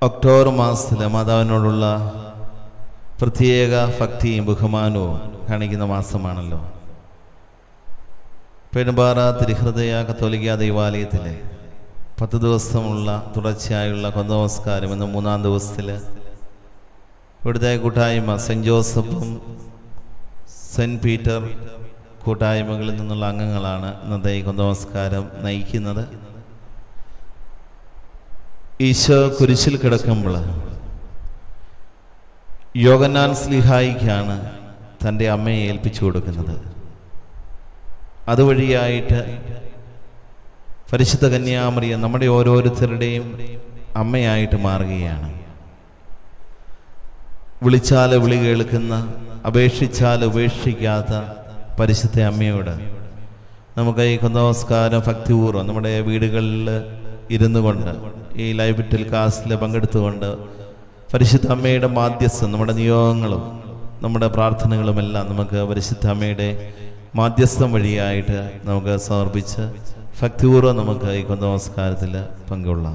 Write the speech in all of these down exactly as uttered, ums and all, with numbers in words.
October മാസത്തിലെ മാതാവിനോടുള്ള പ്രത്യേക ഭക്തിയും ബഹുമാനവും കാണിക്കുന്ന മാസമാണല്ലോ. പെരുമ്പാറ തിരുഹൃദയ കത്തോലിക്ക ദൈവാലയത്തിലെ പത്ത് ദിവസമുള്ള തുടർച്ചയായുള്ള കൊന്തനമസ്കാരം എന്ന മൂന്നാം ദിവസത്തിൽ ഇവിടുത്തെ കൂട്ടായ്മ സെൻറ്റ് ജോസഫും സെൻറ്റ് പീറ്റർ കൂട്ടായ്മകളിൽ നിന്നുള്ള അംഗങ്ങളാണ് ഇന്നത്തെ ഈ കൊന്തനമസ്കാരം നയിക്കുന്നത്. ഈശോ കുരിശിൽ കിടക്കുമ്പോൾ യോഹന്നാൻ സ്ലീഹായിക്കാണ് തൻ്റെ അമ്മയെ ഏൽപ്പിച്ചു കൊടുക്കുന്നത്. അതുവഴിയായിട്ട് പരിശുദ്ധ കന്യാമറിയം നമ്മുടെ ഓരോരുത്തരുടെയും അമ്മയായിട്ട് മാറുകയാണ്. വിളിച്ചാൽ വിളി കേൾക്കുന്ന, അപേക്ഷിച്ചാൽ ഉപേക്ഷിക്കാത്ത പരിശുദ്ധ അമ്മയോട് നമുക്ക് ഈ കൊന്തനമസ്കാരം ഭക്തിപൂർവ്വം നമ്മുടെ വീടുകളിൽ ഇരുന്നു കൊണ്ട് ഈ ലൈവ് ടെലികാസ്റ്റിൽ പങ്കെടുത്തുകൊണ്ട് പരിശുദ്ധ അമ്മയുടെ മാധ്യസ്ഥം, നമ്മുടെ നിയോഗങ്ങളും നമ്മുടെ പ്രാർത്ഥനകളുമെല്ലാം നമുക്ക് പരിശുദ്ധ അമ്മയുടെ മാധ്യസ്ഥം വഴിയായിട്ട് നമുക്ക് സമർപ്പിച്ച് ഭക്തിപൂർവ്വം നമുക്ക് ഈ കൊന്തനമസ്കാരത്തിൽ പങ്കുകൊള്ളാം.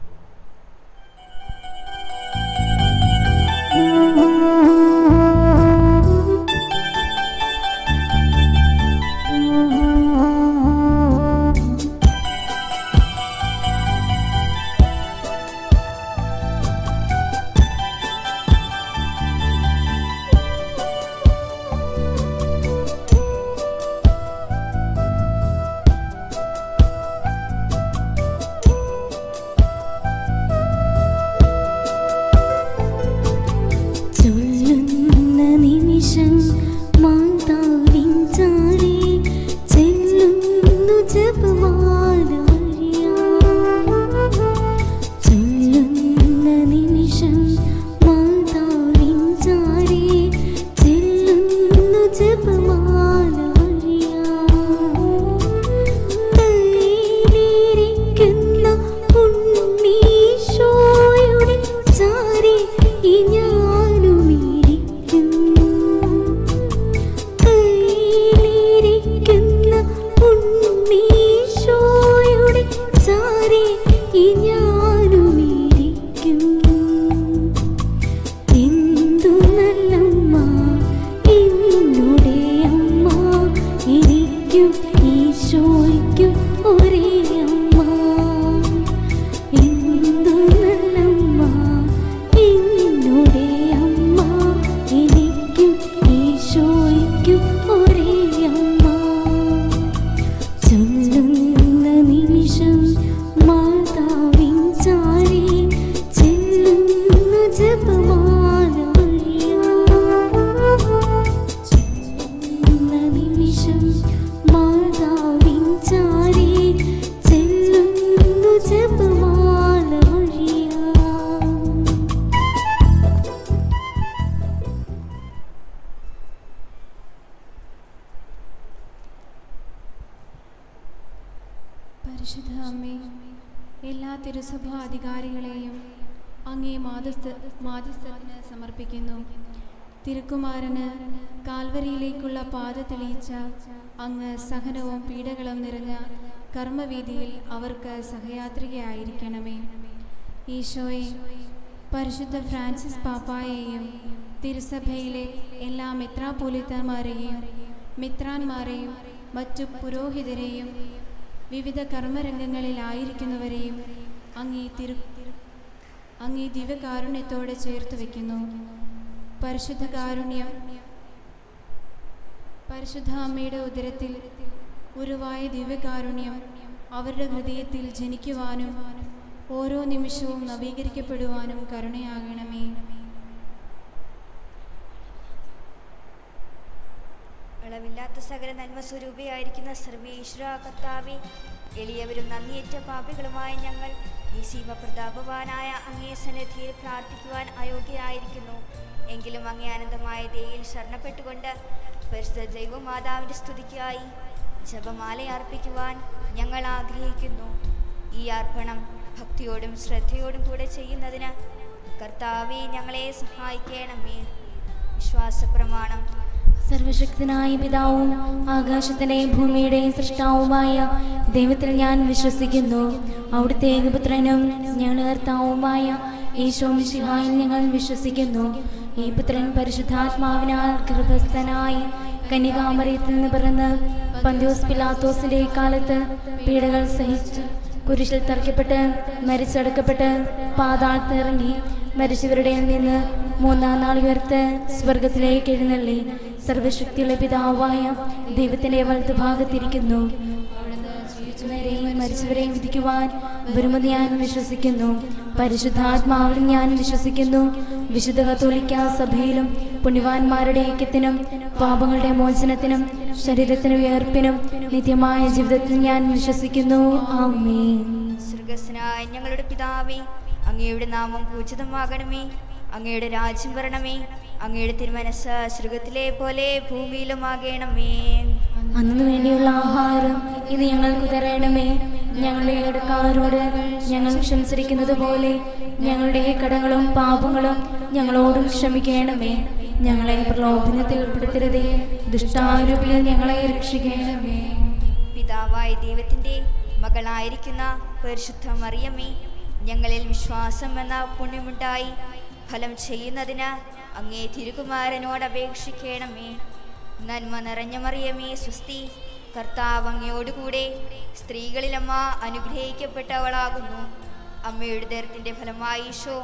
പരിശുദ്ധ അമ്മേ, എല്ലാ തിരുസഭാ അധികാരികളെയും അങ്ങേ മാധ്യസ്ഥ മാധ്യസ്ഥത്തിന് സമർപ്പിക്കുന്നു. തിരുക്കുമാരന് കാൽവരിയിലേക്കുള്ള പാത തെളിയിച്ച അങ്ങ് സഹനവും പീഡകളും നിറഞ്ഞ കർമ്മവീതിയിൽ അവർക്ക് സഹയാത്രികയായിരിക്കണമേ. ഈശോയെ, പരിശുദ്ധ ഫ്രാൻസിസ് പാപ്പായെയും തിരുസഭയിലെ എല്ലാ മെത്രാപ്പോലീത്തന്മാരെയും മെത്രാന്മാരെയും മറ്റു പുരോഹിതരെയും വിവിധ കർമ്മരംഗങ്ങളിലായിരിക്കുന്നവരെയും അങ്ങേ തിരു അങ്ങേ ദിവ്യകാരുണ്യത്തോടെ ചേർത്ത് വയ്ക്കുന്നു. പരിശുദ്ധ കാരുണ്യം പരിശുദ്ധ അമ്മയുടെ ഉദരത്തിൽ ഉരുവായ ദിവ്യകാരുണ്യം അവരുടെ ഹൃദയത്തിൽ ജനിക്കുവാനും ഓരോ നിമിഷവും നവീകരിക്കപ്പെടുവാനും കരുണയാകണമേ. അളവില്ലാത്ത സകല നന്മ സ്വരൂപിയായിരിക്കുന്ന സർവേശ്വര കർത്താവേ, എളിയവരും നന്ദിയേറ്റ പാപികളുമായ ഞങ്ങൾ ഈ സീമപ്രതാപവാനായ അങ്ങേ സന്നിധിയിൽ പ്രാർത്ഥിക്കുവാൻ അയോഗ്യരായിരിക്കുന്നു. എങ്കിലും അങ്ങേ അനന്തമായ ദയയിൽ ശരണപ്പെട്ടുകൊണ്ട് പരിശുദ്ധ ദൈവമാതാവിൻ്റെ സ്തുതിക്കായി ജപമാല അർപ്പിക്കുവാൻ ഞങ്ങൾ ആഗ്രഹിക്കുന്നു. ഈ അർപ്പണം ഭക്തിയോടും ശ്രദ്ധയോടും കൂടെ ചെയ്യുന്നതിന് കർത്താവേ ഞങ്ങളെ സഹായിക്കണമേ. വിശ്വാസ പ്രമാണം. സർവശക്തനായ പിതാവും ആകാശത്തിന്റെയും ഭൂമിയുടെയും സൃഷ്ടാവുമായ ദൈവത്തിൽ ഞാൻ വിശ്വസിക്കുന്നു. അവിടുത്തെ ഏകപുത്രനും ഞങ്ങളുടെ കർത്താവുമായ ഈശോ മിശിഹായിൽ ഞങ്ങൾ വിശ്വസിക്കുന്നു. ഈ പുത്രൻ പരിശുദ്ധാത്മാവിനാൽ ഗർഭസ്ഥനായി കന്യകാമറിയത്തിൽ നിന്ന് പിറന്ന് പന്ത്യോസ് പിലാത്തോസിന്റെ കാലത്ത് പീഡകൾ സഹിച്ച് കുരിശിൽ തറയ്ക്കപ്പെട്ട് മരിച്ചടക്കപ്പെട്ട് പാതാളത്തിറങ്ങി മരിച്ചവരുടെ നിന്ന് മൂന്നാം നാൾ ഉയർത്ത് സ്വർഗത്തിലേക്ക് എഴുന്നള്ളി സർവശക്തിയുള്ള പിതാവായ ദൈവത്തിന്റെ വലതുഭാഗത്തിരിക്കുന്നു. മരിച്ചവരെയും വിധിക്കുവാൻ വരുമെന്ന് ഞാൻ വിശ്വസിക്കുന്നു. പരിശുദ്ധാത്മാവിൽ ഞാൻ വിശ്വസിക്കുന്നു. വിശുദ്ധ കത്തോലിക്ക സഭയിലും പുണ്യവാന്മാരുടെ ഐക്യത്തിനും പാപങ്ങളുടെ മോചനത്തിനും ശരീരത്തിനും ഉയർപ്പിനും നിത്യമായ ജീവിതത്തിൽ ഞാൻ വിശ്വസിക്കുന്നു. ആമേൻ. സ്വർഗ്ഗസ്ഥനായ ഞങ്ങളുടെ പിതാവേ, അങ്ങയുടെ നാമം പൂജിതമാകണമേ. അങ്ങയുടെ രാജ്യം വരണമേ. അങ്ങയുടെ തിരുമനസ്സ് സ്വർഗ്ഗത്തിലെ പോലെ ഭൂമിയിലും ആകണമേ. അന്നു വേണ്ടിയുള്ള ആഹാരം ഇത് ഞങ്ങൾക്ക് തരണമേ. ഞങ്ങളുടെ ഇടക്കാരോട് ഞങ്ങൾ ക്ഷമിച്ചിരിക്കുന്നത് പോലെ ഞങ്ങളുടെ കടങ്ങളും പാപങ്ങളും ഞങ്ങളോടും ക്ഷമിക്കണമേ. ഞങ്ങളെ പ്രലോഭനത്തിൽ ഉൾപ്പെടുത്തരുതേ, ദുഷ്ടാരൂപിൽ ഞങ്ങളെ രക്ഷിക്കണമേ. പിതാവായ ദൈവത്തിന്റെ മകളായിരിക്കുന്ന പരിശുദ്ധ മറിയമേ, ഞങ്ങളിൽ വിശ്വാസം എന്ന പുണ്യമുണ്ടായി ഫലം ചെയ്യുന്നതിന് അങ്ങേ തിരുകുമാരനോട് അപേക്ഷിക്കണമേ. നന്മ നിറഞ്ഞ മറിയമേ സ്വസ്തി, കർത്താവ് അങ്ങയോടുകൂടെ സ്ത്രീകളിലമ്മ അനുഗ്രഹിക്കപ്പെട്ടവളാകുന്നു. അമ്മയുടെ ദരത്തിന്റെ ഫലമായി ഈശോ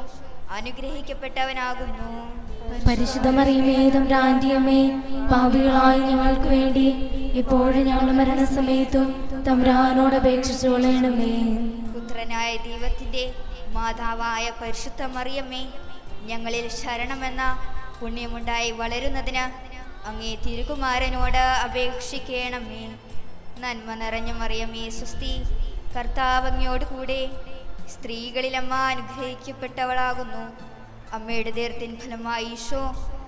അനുഗ്രഹിക്കപ്പെട്ടവനാകുന്നു. പരിശുദ്ധ മറിയമേ തമ്പുരാന്റിയമ്മേ, പാപികളായ ഞങ്ങൾക്ക് വേണ്ടി ഇപ്പോഴും ഞങ്ങളുടെ മരണസമയത്തും തമ്പുരാനോട് അപേക്ഷിച്ചോളണമേ. പുത്രനായ ദൈവത്തിന്റെ മാതാവായ പരിശുദ്ധ മറിയമ്മേ, ഞങ്ങളിൽ ശരണമെന്ന പുണ്യമുണ്ടായി വളരുന്നതിന് അങ്ങേ തിരുകുമാരനോട് അപേക്ഷിക്കണമേ. നന്മ നിറഞ്ഞ മറിയമേ സ്വസ്തി, കർത്താവ് അങ്ങയോട് കൂടെ സ്ത്രീകളിലമ്മ അനുഗ്രഹിക്കപ്പെട്ടവളാകുന്നു. അമ്മയുടെ ദൈവത്തിൻ ഫലമായി ഈശോ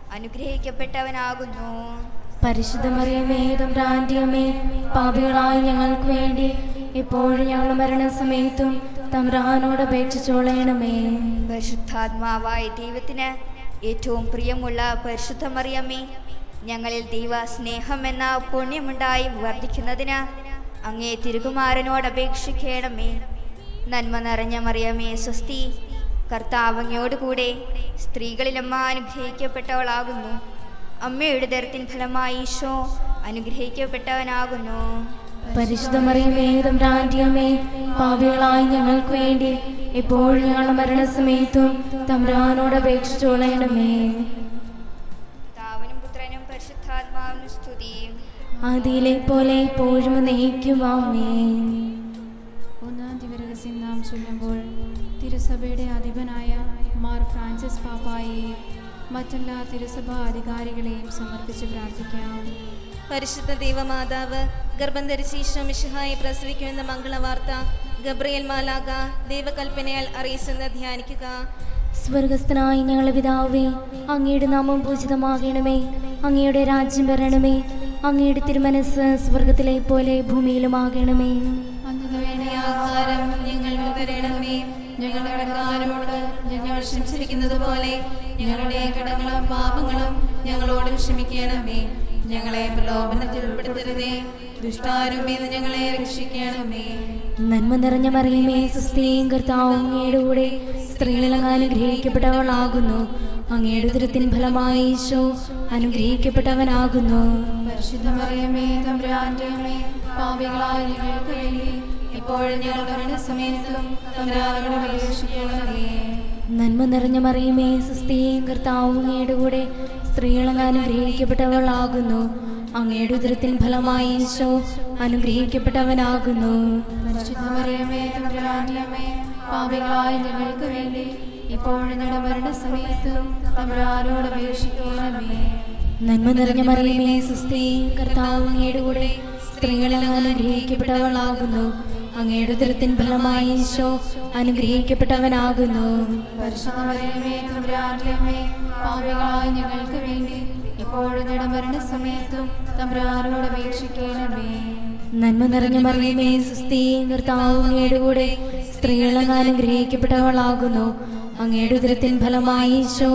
അനുഗ്രഹിക്കപ്പെട്ടവനാകുന്നു. പരിശുദ്ധ മറിയമേ തമ്പുരാന്റിയമ്മേ, പാപികളായ ഞങ്ങൾക്ക് വേണ്ടി ഇപ്പോഴും ഞങ്ങളുടെ മരണസമയത്തും തമ്പുരാനോട് അപേക്ഷിച്ചോളണമേ. പരിശുദ്ധാത്മാവായ ദൈവത്തിന് ഏറ്റവും പ്രിയമുള്ള പരിശുദ്ധ മറിയമ്മേ, ഞങ്ങളിൽ ദൈവ സ്നേഹം എന്ന പുണ്യമുണ്ടായി വർദ്ധിക്കുന്നതിന് അങ്ങേ തിരുകുമാരനോട് അപേക്ഷിക്കണമേ. നന്മ നിറഞ്ഞ മറിയമേ സ്വസ്തി, കർത്താവ് അങ്ങയോടുകൂടെ സ്ത്രീകളിലമ്മ അനുഗ്രഹിക്കപ്പെട്ടവളാകുന്നു. അമ്മയുടെ ദരത്തിൻ ഫലമായി ഈശോ അനുഗ്രഹിക്കപ്പെട്ടവനാകുന്നു. പരിശുദ്ധ മറിയമേ തമ്പുരാന്റിയമ്മേ, പാപികളായ ഞങ്ങൾക്ക് വേണ്ടി ഇപ്പോഴും ഞങ്ങളുടെ മരണസമയത്തും തമ്പുരാനോട് അപേക്ഷിച്ചോളണമേ. പിതാവിനും പുത്രനും പരിശുദ്ധാത്മാവിനും സ്തുതി. ആദിയിലെ പോലെ ഇപ്പോഴും നയിക്കും. ആമേൻ. ഒന്നാം ദിവരഹസ്യം നാം ചൊല്ലുമ്പോൾ തിരുസഭയുടെ അധിപനായ മാർ ഫ്രാൻസിസ് പാപ്പായെയും മറ്റെല്ലാ തിരുസഭാ അധികാരികളെയും സമർപ്പിച്ച് പ്രാർത്ഥിക്കാം. പരിശുദ്ധ ദൈവമാതാവ് ഗർഭം ധരിച്ച് ഈശോ മിശിഹായെ പ്രസവിക്കുമെന്ന മംഗളവാർത്ത ഗബ്രിയേൽ മാലാഖ ദൈവകൽപ്പനയാൽ അറിയിച്ചെന്ന് ധ്യാനിക്കുക. സ്വർഗസ്ഥനായ ഞങ്ങളുടെ പിതാവേ, അങ്ങയുടെ നാമം പൂജിതമാകണമേ. അങ്ങയുടെ രാജ്യം വരണമേ. അങ്ങയുടെ തിരുമനസ് സ്വർഗത്തിലെ പോലെ ഭൂമിയിലുമാകണമേ. അന്നു വേണ്ട ആഹാരം ഞങ്ങൾക്ക് തരണമേ. ഞങ്ങളുടെ കടക്കാരോട് ഞങ്ങൾ ക്ഷമിച്ചിരിക്കുന്നത് പോലെ ഞങ്ങളുടെ കടങ്ങളും പാപങ്ങളും ഞങ്ങളോട് ക്ഷമിക്കണമേ. ഞങ്ങളെ പ്രലോഭനത്തിൽ ഉൾപ്പെടുത്തരുതേ, ദുഷ്ടാരൂപിൽ ഞങ്ങളെ രക്ഷിക്കണമേ. നന്മ നിറഞ്ഞ മറിയമേ സ്വസ്തി, കർത്താവ് അങ്ങയുടെ കൂടെ സ്ത്രീകളിൽ അങ്ങ് അനുഗ്രഹിക്കപ്പെട്ടവളാകുന്നു. അങ്ങയുടെ ഉദരത്തിൻ ഫലമായി ഈശോ അനുഗ്രഹിക്കപ്പെട്ടവനാകുന്നു. പരിശുദ്ധ മറിയമേ തമ്പുരാന്റെ അമ്മേ, പാപികളായ ഞങ്ങൾക്ക് വേണ്ടി ഇപ്പോഴും ഞങ്ങളുടെ മരണസമയത്തും തമ്പുരാനോട് അപേക്ഷിക്കണമേ. നന്മ നിറഞ്ഞ മറിയമേ സ്വസ്തി, കർത്താവ് അങ്ങയുടെ കൂടെ സ്ത്രീകൾ അങ്ങ് അനുഗ്രഹിക്കപ്പെട്ടവളാകുന്നു. അങ്ങയുടെ ഉദരത്തിൻ ഫലമായി ഈശോ അനുഗ്രഹിക്കപ്പെട്ടവനാകുന്നു. പരിശുദ്ധ മറിയമേ തമ്പുരാന്റെ അമ്മേ, പാപികളായ ഞങ്ങൾക്ക് വേണ്ടി ഇപ്പോഴും ഞങ്ങളുടെ മരണസമയത്തും തമ്പുരാനോട് അപേക്ഷിക്കണമേ. നന്മ നിറഞ്ഞ മറിയമേ സ്വസ്തി, കർത്താവ് അങ്ങയുടെ കൂടെ സ്ത്രീകൾ അങ്ങ് അനുഗ്രഹിക്കപ്പെട്ടവളാകുന്നു. അങ്ങയുടെ ഉദരത്തിൻ ഫലമായി ഈശോ അനുഗ്രഹിക്കപ്പെട്ടവനാകുന്നു. പരിശുദ്ധ മറിയമേ തമ്പുരാന്റെ അമ്മേ, പാപികളായ ഞങ്ങൾക്ക് വേണ്ടി ഇപ്പോഴും ഞങ്ങളുടെ മരണസമയത്തും തമ്പുരാനോട് അപേക്ഷിക്കണമേ. നന്മ നിറഞ്ഞ മറിയമേ സ്വസ്തി, കർത്താവ് അങ്ങയുടെ കൂടെ സ്ത്രീകൾ അങ്ങ് അനുഗ്രഹിക്കപ്പെട്ടവളാകുന്നു. അങ്ങയുടെ ഉദരത്തിൻ ഫലമായി ഈശോ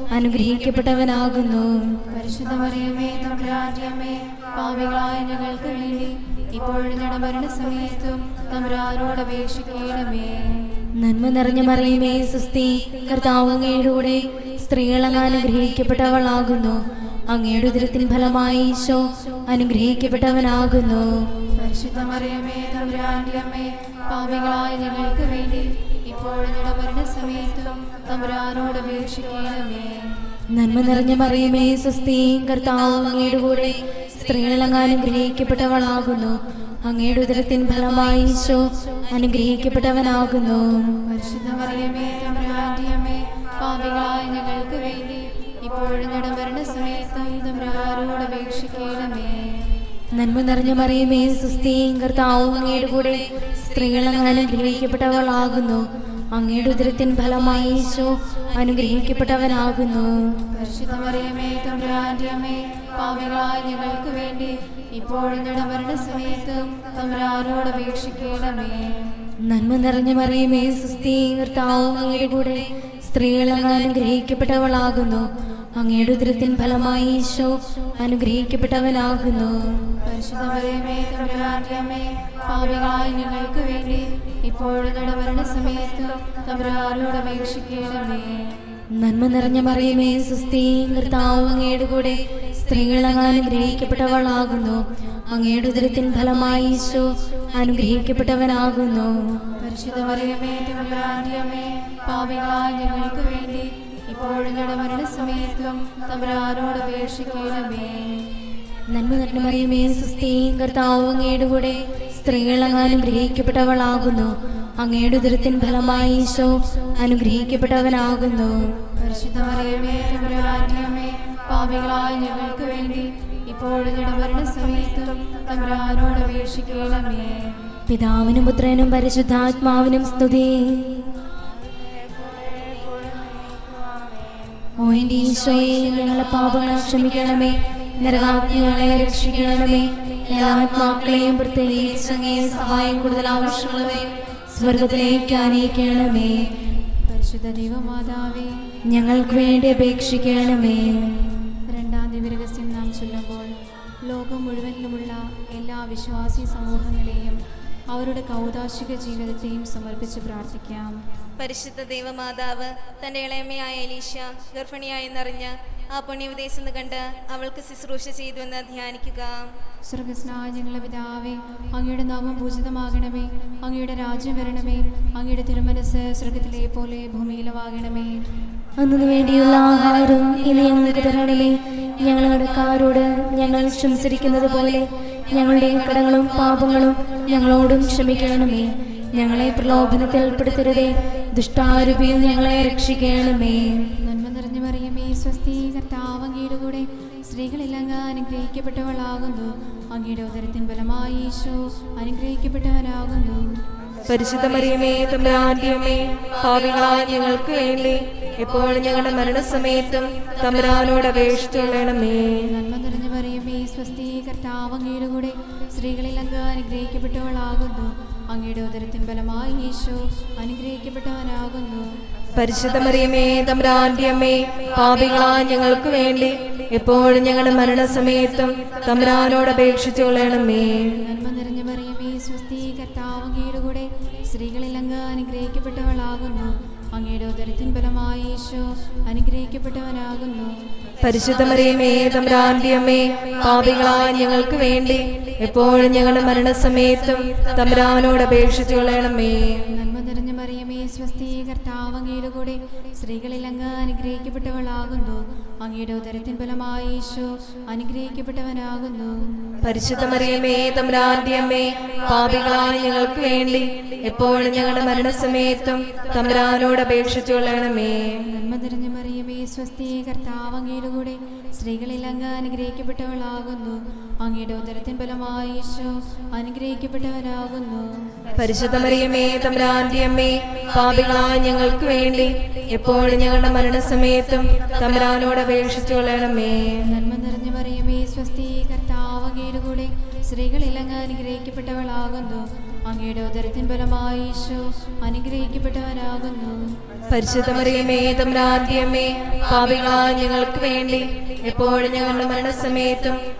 അനുഗ്രഹിക്കപ്പെട്ടവനാകുന്നു. പരിശുദ്ധ മറിയമേ തമ്പുരാന്റെ അമ്മേ, പാപികളായ ഞങ്ങൾക്ക് വേണ്ടി ഇപ്പോഴും ഞങ്ങളുടെ മരണസമയത്തും തമ്പുരാനോട് അപേക്ഷിക്കണമേ. നന്മ നിറഞ്ഞ മറിയമേ സുസ്ഥി, കർത്താവ് അങ്ങയുടെ കൂടെ സ്ത്രീകൾ അങ്ങ് അനുഗ്രഹിക്കപ്പെട്ടവളാകുന്നു. അങ്ങയുടെ ഉദരത്തിൻ ഫലമായി ഈശോ അനുഗ്രഹിക്കപ്പെട്ടവനാകുന്നു. പരിശുദ്ധ മറിയമേ തമ്പുരാന്റെ അമ്മേ, പാപികളായ ഞങ്ങൾക്ക് വേണ്ടി ഇപ്പോഴും ഞങ്ങളുടെ മരണസമയത്തും തമ്പുരാനോട് അപേക്ഷിക്കണമേ. നന്മ നിറഞ്ഞ മറിയമേ സുസ്ഥി, കർത്താവ് അങ്ങയുടെ കൂടെ സ്ത്രീകൾ അങ്ങ് അനുഗ്രഹിക്കപ്പെട്ടവളാകുന്നു. അങ്ങയുടെ ഉദരത്തിൻ ഫലമായി ഈശോ അനുഗ്രഹിക്കപ്പെട്ടവനാകുന്നു. പരിശുദ്ധ മറിയമേ തമ്പുരാന്റെ അമ്മേ, പാപികളായ ഞങ്ങൾക്ക് വേണ്ടി ഇപ്പോഴും ഞങ്ങളുടെ മരണസമയത്തും തമ്പുരാനോട് അപേക്ഷിക്കണമേ. നന്മ നിറഞ്ഞ മറിയമേ സുസ്ഥി, കർത്താവ് അങ്ങയുടെ കൂടെ സ്ത്രീകൾ അങ്ങ് അനുഗ്രഹിക്കപ്പെട്ടവളാകുന്നു. അങ്ങയുടെ ഉദരത്തിൻ ഫലമായി ഈശോ അനുഗ്രഹിക്കപ്പെട്ടവനാകുന്നു. പരിശുദ്ധ മറിയമേ തമ്പുരാന്റെ അമ്മേ, പാപികളായ ഞങ്ങൾക്ക് വേണ്ടി ഇപ്പോഴും ഞങ്ങളുടെ മരണസമയത്തും തമ്പുരാനോട് അപേക്ഷിക്കണമേ. നന്മ നിറഞ്ഞ മറിയമേ സുസ്ഥി, കർത്താവ് അങ്ങയുടെ കൂടെ സ്ത്രീകൾ അങ്ങ് അനുഗ്രഹിക്കപ്പെട്ടവളാകുന്നു. അങ്ങയുടെ ഉദരത്തിൻ ഫലമായി ഈശോ അനുഗ്രഹിക്കപ്പെട്ടവനാകുന്നു. പരിശുദ്ധ മറിയമേ തമ്പുരാന്റെ അമ്മേ, പാപികളായ ഞങ്ങൾക്ക് വേണ്ടി ഇപ്പോഴും ഞങ്ങളുടെ മരണസമയത്തും തമ്പുരാനോട് അപേക്ഷിക്കണമേ. നന്മ നിറഞ്ഞ മറിയമേ സുസ്ഥി, കർത്താവ് അങ്ങയുടെ കൂടെ സ്ത്രീകൾ അങ്ങ് അനുഗ്രഹിക്കപ്പെട്ടവളാകുന്നു. അങ്ങയുടെ ഉദരത്തിൻ ഫലമായി ഈശോ അനുഗ്രഹിക്കപ്പെട്ടവനാകുന്നു. പരിശുദ്ധ മറിയമേ തമ്പുരാന്റെ അമ്മേ, പാപികളായ ഞങ്ങൾക്ക് വേണ്ടി ഇപ്പോഴും ഞങ്ങളുടെ മരണസമയത്തും തമ്പുരാനോട് അപേക്ഷിക്കണമേ. നന്മ നിറഞ്ഞ മറിയമേ സുസ്ഥി, കർത്താവ് അങ്ങയുടെ കൂടെ സ്ത്രീകൾ അങ്ങ് അനുഗ്രഹിക്കപ്പെട്ടവളാകുന്നു. അങ്ങയുടെ ഉദരത്തിൻ ഫലമായി ഈശോ അനുഗ്രഹിക്കപ്പെട്ടവനാകുന്നു. പരിശുദ്ധ മറിയമേ തമ്പുരാന്റെ അമ്മേ, പാപികളായ ഞങ്ങൾക്ക് വേണ്ടി ഇപ്പോഴും ഞങ്ങളുടെ മരണസമയത്തും തമ്പുരാനോട് അപേക്ഷിക്കണമേ. പിതാവിനും പുത്രനും പരിശുദ്ധാത്മാവിനും സ്തുതി. ഓ എൻ്റെ ഈശോയെ, ഞങ്ങളുടെ പാപങ്ങൾ ക്ഷമിക്കണമേ, നരകാഗ്നികളെ രക്ഷിക്കണമേ. എല്ലാ ആത്മാക്കളെയും പ്രത്യേകിച്ച് അങ്ങേ സഹായം കൂടുതൽ ആവശ്യമുള്ളവരെ സ്വർഗത്തിലേക്ക് ആനയിക്കണമേ. പരിശുദ്ധ ദൈവമാതാവേ, ഞങ്ങൾക്ക് വേണ്ടി അപേക്ഷിക്കണമേ. രണ്ടാം ദിവ്യരഹസ്യം നാം ചൊല്ലുമ്പോൾ ലോകം മുഴുവനിലുമുള്ള എല്ലാ വിശ്വാസി സമൂഹങ്ങളെയും അവരുടെ കൗതാശിക ജീവിതത്തെയും സമർപ്പിച്ച് പ്രാർത്ഥിക്കാം. പരിശുദ്ധ ദൈവമാതാവ് തൻ്റെ ഇളയമയായ എലീശ ഗർഭിണിയായെന്നറിഞ്ഞ് ആ പുണ്യവിദേശം കണ്ട് അവൾക്ക് ശുശ്രൂഷ ചെയ്തുവെന്ന് ധ്യാനിക്കുക. സ്വർഗസ്നായ ഞങ്ങളുടെ പിതാവേ, അങ്ങയുടെ നാമം പൂജിതമാകണമേ, അങ്ങയുടെ രാജ്യം വരണമേ, അങ്ങയുടെ തിരുമനസ് സ്വർഗത്തിലെ പോലെ ഭൂമിയിലുമാകണമേ. അന്നു വേണ്ടിയുള്ള ആഹാരം ഇനി ഞങ്ങൾക്ക് തരണമേ. ഞങ്ങളുടെ കടക്കാരോട് ഞങ്ങൾ ക്ഷമിച്ചിരിക്കുന്നത് പോലെ ഞങ്ങളുടെ കടങ്ങളും പാപങ്ങളും ഞങ്ങളോടും ക്ഷമിക്കണമേ. ഞങ്ങളെ പ്രലോഭനത്തിൽ ഉൾപ്പെടുത്തരുതേ, ദുഷ്ടാരൂപിയിൽ ഞങ്ങളെ രക്ഷിക്കണമേ. നന്മ നിറഞ്ഞു മറിയമേ സ്വസ്തി, കർത്താവ് അങ്ങയുടെ കൂടെ സ്ത്രീകളെല്ലാം അങ്ങ് അനുഗ്രഹിക്കപ്പെട്ടവളാകുന്നു. അങ്ങയുടെ ഉദരത്തിൻ ഫലമായി ഈശോ അനുഗ്രഹിക്കപ്പെട്ടവനാകുന്നു. പരിശുദ്ധ മറിയമേ തമ്പുരാന്റെ അമ്മേ, പാപികളായ ഞങ്ങൾക്ക് വേണ്ടി എപ്പോഴും ഞങ്ങളുടെ മരണസമയത്തും തമ്പുരാനോട് അപേക്ഷിച്ചുകൊള്ളണമേ. നന്മ നിറഞ്ഞു മറിയമേ സ്വസ്തി, കർത്താവ് അങ്ങയുടെ കൂടെ സ്ത്രീകളിൽ അങ്ങ് അനുഗ്രഹിക്കപ്പെട്ടവളാകുന്നു. അങ്ങയുടെ ഉദരത്തിൻ ഫലമായി ഈശോ അനുഗ്രഹിക്കപ്പെട്ടവനാകുന്നു. പരിശുദ്ധ മറിയമേ തമ്പുരാന്റെ അമ്മേ, പാപികളായ ഞങ്ങൾക്ക് വേണ്ടി എപ്പോഴും ഞങ്ങളുടെ മരണസമയത്തും തമ്പുരാനോട് അപേക്ഷിച്ചുകൊള്ളണമേ. നന്മ നിറഞ്ഞു മറിയമേ സ്വസ്തി, കർത്താവ് അങ്ങയുടെ കൂടെ സ്ത്രീകളിൽ അങ്ങ് അനുഗ്രഹിക്കപ്പെട്ടവളാകുന്നു. അങ്ങയുടെ ഉദരത്തിൻ ഫലമായി ഈശോ അനുഗ്രഹിക്കപ്പെട്ടവനാകുന്നു. പരിശുദ്ധ മറിയമേ തമ്പുരാന്റെ അമ്മേ, പാപികളായ ഞങ്ങൾക്ക് വേണ്ടി എപ്പോഴും ഞങ്ങളുടെ മരണസമയത്തും തമ്പുരാനോട് അപേക്ഷിച്ചുകൊള്ളണമേ. നന്മ നിറഞ്ഞു മറിയമേ സ്വസ്തി, കർത്താവ് അങ്ങയുടെ കൂടെ സ്ത്രീകളിൽ അങ്ങ് അനുഗ്രഹിക്കപ്പെട്ടവളാകുന്നു. അങ്ങയുടെ ഉദരത്തിൻ ഫലമായി ഈശോ അനുഗ്രഹിക്കപ്പെട്ടവനാകുന്നു. പരിശുദ്ധ മറിയമേ തമ്പുരാന്റെ അമ്മേ, പാപികളായ ഞങ്ങൾക്ക് വേണ്ടി എപ്പോഴും ഞങ്ങളുടെ മരണസമയത്തും തമ്പുരാനോട് അപേക്ഷിച്ചുകൊള്ളണമേ. നന്മ നിറഞ്ഞു മറിയമേ സ്വസ്തി, കർത്താവ് അങ്ങയുടെ കൂടെ സ്ത്രീകളിൽ അങ്ങ് അനുഗ്രഹിക്കപ്പെട്ടവളാകുന്നു. അങ്ങയുടെ ഉദരത്തിൻ ഫലമായി ഈശോ അനുഗ്രഹിക്കപ്പെട്ടവനാകുന്നു. പരിശുദ്ധ മറിയമേ തമ്പുരാന്റെ അമ്മേ, പാപികളായ ഞങ്ങൾക്ക് വേണ്ടി എപ്പോഴും ഞങ്ങളുടെ മരണസമയത്തും തമ്പുരാനോട് അപേക്ഷിച്ചുകൊള്ളണമേ. നന്മ നിറഞ്ഞു മറിയമേ സ്വസ്തി, കർത്താവ് അങ്ങയുടെ കൂടെ സ്ത്രീകളിൽ അങ്ങ് അനുഗ്രഹിക്കപ്പെട്ടവളാകുന്നു. അങ്ങയുടെ ഉദരത്തിൻ ഫലമായി ഈശോ അനുഗ്രഹിക്കപ്പെട്ടവനാകുന്നു. പരിശുദ്ധ മറിയമേ തമ്പുരാന്റെ അമ്മേ, പാപികളായ ഞങ്ങൾക്ക് വേണ്ടി എപ്പോഴും ഞങ്ങളുടെ മരണസമയത്തും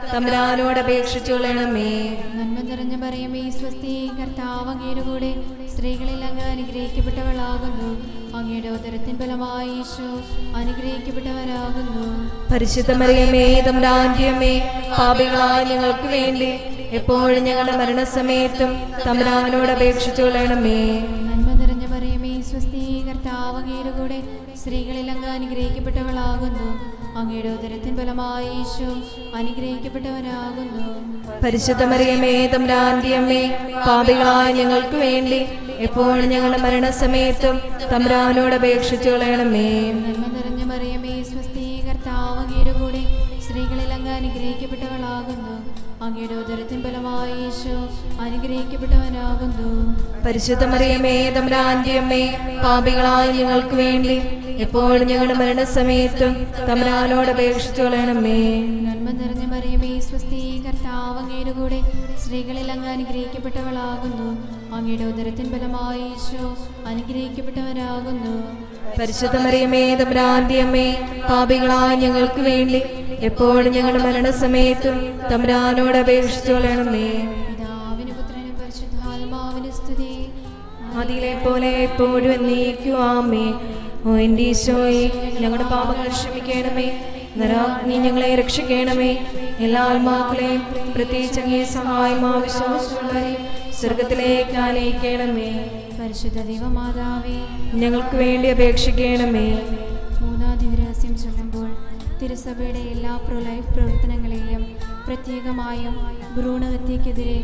തമ്പുരാനോട് അപേക്ഷിച്ചുകൊള്ളണമേ. നന്മ നിറഞ്ഞ മറിയമേ സ്വസ്തി, കർത്താവ് അങ്ങയുടെ കൂടെ സ്ത്രീകളിൽ അങ്ങ് അനുഗ്രഹിക്കപ്പെട്ടവളാകുന്നു. അങ്ങയുടെ ഉദരത്തിൻ ഫലമായി ഈശോ അനുഗ്രഹിക്കപ്പെട്ടവരാകുന്നു. പരിശുദ്ധ മറിയമേ തമ്പുരാന്റെ അമ്മേ, പാപികളായ ഞങ്ങൾക്ക് വേണ്ടി എപ്പോഴും ഞങ്ങളുടെ മരണസമയത്തും തമ്പുരാനോട് അപേക്ഷിച്ചുകൊള്ളണമേ. നന്മ നിറഞ്ഞ മറിയമേ സ്വസ്തി, കർത്താവ് അങ്ങയുടെ കൂടെ സ്ത്രീകളിൽ അങ്ങ് അനുഗ്രഹിക്കപ്പെട്ടവളാകുന്നു. അങ്ങയുടെ ഉദരത്തിൻ ഫലമായി ഈശോ അനുഗ്രഹിക്കപ്പെട്ടവനാകുന്നു. പരിശുദ്ധ മറിയമേ തമ്പുരാന്റെ അമ്മേ, പാപികളായ ഞങ്ങൾക്ക് വേണ്ടി എപ്പോഴും ഞങ്ങളുടെ മരണസമയത്തും തമ്പുരാനോട് അപേക്ഷിച്ചുകൊള്ളണമേ. നന്മ നിറഞ്ഞ മറിയമേ സ്വസ്തി, കർത്താവ് അങ്ങയുടെ കൂടെ സ്ത്രീകളിൽ അങ്ങ് അനുഗ്രഹിക്കപ്പെട്ടവളാകുന്നു. അങ്ങയുടെ ഉദരത്തിൻ ഫലമായി ഈശോ അനുഗ്രഹിക്കപ്പെട്ടവനാകുന്നു. പരിശുദ്ധ മറിയമേ തമ്പുരാന്റെ അമ്മേ, പാപികളായ ഞങ്ങൾക്ക് വേണ്ടി എപ്പോഴും ഞങ്ങളുടെ മരണസമയത്തും തമ്പുരാനോട് അപേക്ഷിച്ചുകൊള്ളണമേ. നന്മ നിറഞ്ഞ മറിയമേ സ്വസ്തി, കർത്താവ് അങ്ങയുടെ കൂടെ സ്ത്രീകളിൽ അങ്ങ് അനുഗ്രഹിക്കപ്പെട്ടവളാകുന്നു. അങ്ങയുടെ ഉദരത്തിൻ ഫലമായി ഈശോ അനുഗ്രഹിക്കപ്പെട്ടവനാകുന്നു. പരിശുദ്ധ മറിയമേ തമ്പുരാന്റെ അമ്മേ, പാപികളായ ഞങ്ങൾക്ക് വേണ്ടി എപ്പോഴും ഞങ്ങളുടെ മരണസമയത്തും തമ്പുരാനോട് അപേക്ഷിച്ചുകൊള്ളണമേ. പിതാവിന് പുത്രനും പരിശുദ്ധാത്മാവിന് സ്തുതി, അതിലെ പോലെ എപ്പോഴും എന്നേക്കും ആമേൻ. ഓ എൻ്റെ ഈശോയെ, ഞങ്ങളുടെ പാപങ്ങൾ ക്ഷമിക്കണമേ, നരാഗ്നി ഞങ്ങളെ രക്ഷിക്കണമേ. എല്ലാ ആത്മാക്കളെയും പ്രത്യേകിച്ച് അങ്ങേ സഹായം ആവശ്യമുള്ളവരെയും സ്വർഗത്തിലേക്ക് ആനയിക്കണമേ. പരിശുദ്ധ ദൈവമാതാവേ, ഞങ്ങൾക്ക് വേണ്ടി അപേക്ഷിക്കണമേ. മൂന്നാം ദിവരഹസ്യം ചൊല്ലുമ്പോൾ തിരുസഭയുടെ എല്ലാ പ്രോ ലൈഫ് പ്രവർത്തനങ്ങളെയും പ്രത്യേകമായും ഭ്രൂണഹത്യക്കെതിരെ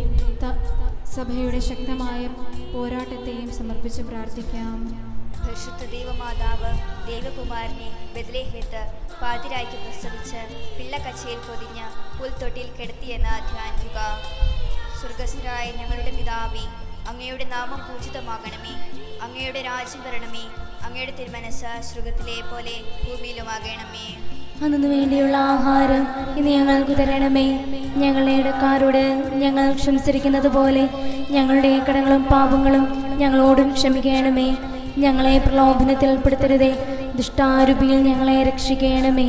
സഭയുടെ ശക്തമായ പോരാട്ടത്തെയും സമർപ്പിച്ച് പ്രാർത്ഥിക്കാം. പരിശുദ്ധ ദൈവമാതാവ് ദേവകുമാരനെ ബെത്ലഹേത്ത് പാതിരായ്ക്ക് പ്രസവിച്ച് പിള്ളക്കച്ചയിൽ പൊതിഞ്ഞ് പുൽത്തൊട്ടിൽ കിടത്തിയെന്ന് ധ്യാനിക്കുക. സ്വർഗസ്ഥരായ ഞങ്ങളുടെ പിതാവേ, അങ്ങയുടെ നാമം പൂജിതമാകണമേ. അങ്ങയുടെ രാജ്യം വരണമേ. അങ്ങയുടെ തിരുമനസ് സ്വർഗത്തിലെ പോലെ ഭൂമിയിലുമാകണമേ. അന്നു വേണ്ടിയുള്ള ആഹാരം ഇന്ന് ഞങ്ങൾക്ക് തരണമേ. ഞങ്ങളുടെ ഇടക്കാരോട് ഞങ്ങൾ ക്ഷമിച്ചിരിക്കുന്നത് പോലെ ഞങ്ങളുടെ കടങ്ങളും പാപങ്ങളും ഞങ്ങളോടും ക്ഷമിക്കണമേ. ഞങ്ങളെ പ്രലോഭനത്തിൽ ഉൾപ്പെടുത്തരുതേ, ദുഷ്ടാരൂപിയിൽ ഞങ്ങളെ രക്ഷിക്കണമേ.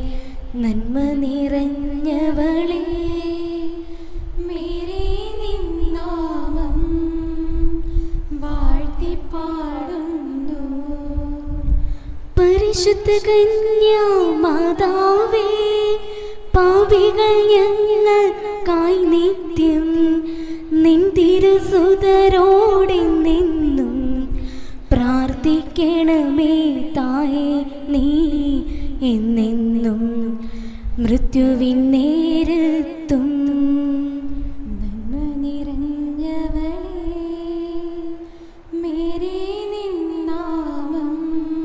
നന്മ നിറഞ്ഞവളേ, മേരെ നിന്നാമം വാഴ്ത്തിപ്പാടുന്നു. പരിശുദ്ധ കന്യാമാതാവേ, പാപികൾ ഞങ്ങൾക്കായി നിത്യം നിൻ തിരുസുതരോടെന്നെന്നും പ്രാർത്ഥിക്കണമേ. തായേ നീ എന്നെന്നും മൃത്യുവിൻ നേരത്തും. നന്മ നിറഞ്ഞവളേ, മേരെ നിന്നാമം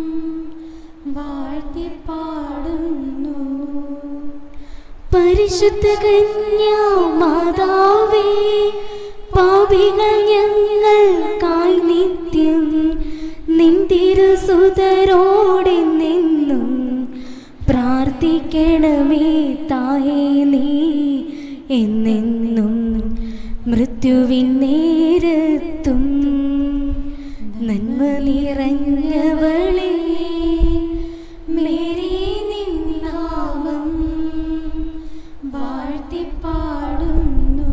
വാഴ്ത്തിപ്പാടുന്നു. പരിശുദ്ധ കന്യാമാതാവേ, പാപികൾ ഞങ്ങൾക്കായി നിത്യം നിൻ തിരുസുതരോടെന്നെന്നും പ്രാർത്ഥിക്കണമേ. തായേ നീ എന്നെന്നും മൃത്യുവിൻ നേരത്തും. നന്മ നിറഞ്ഞവളേ, മേരെ നിന്നാമം വാഴ്ത്തിപ്പാടുന്നു.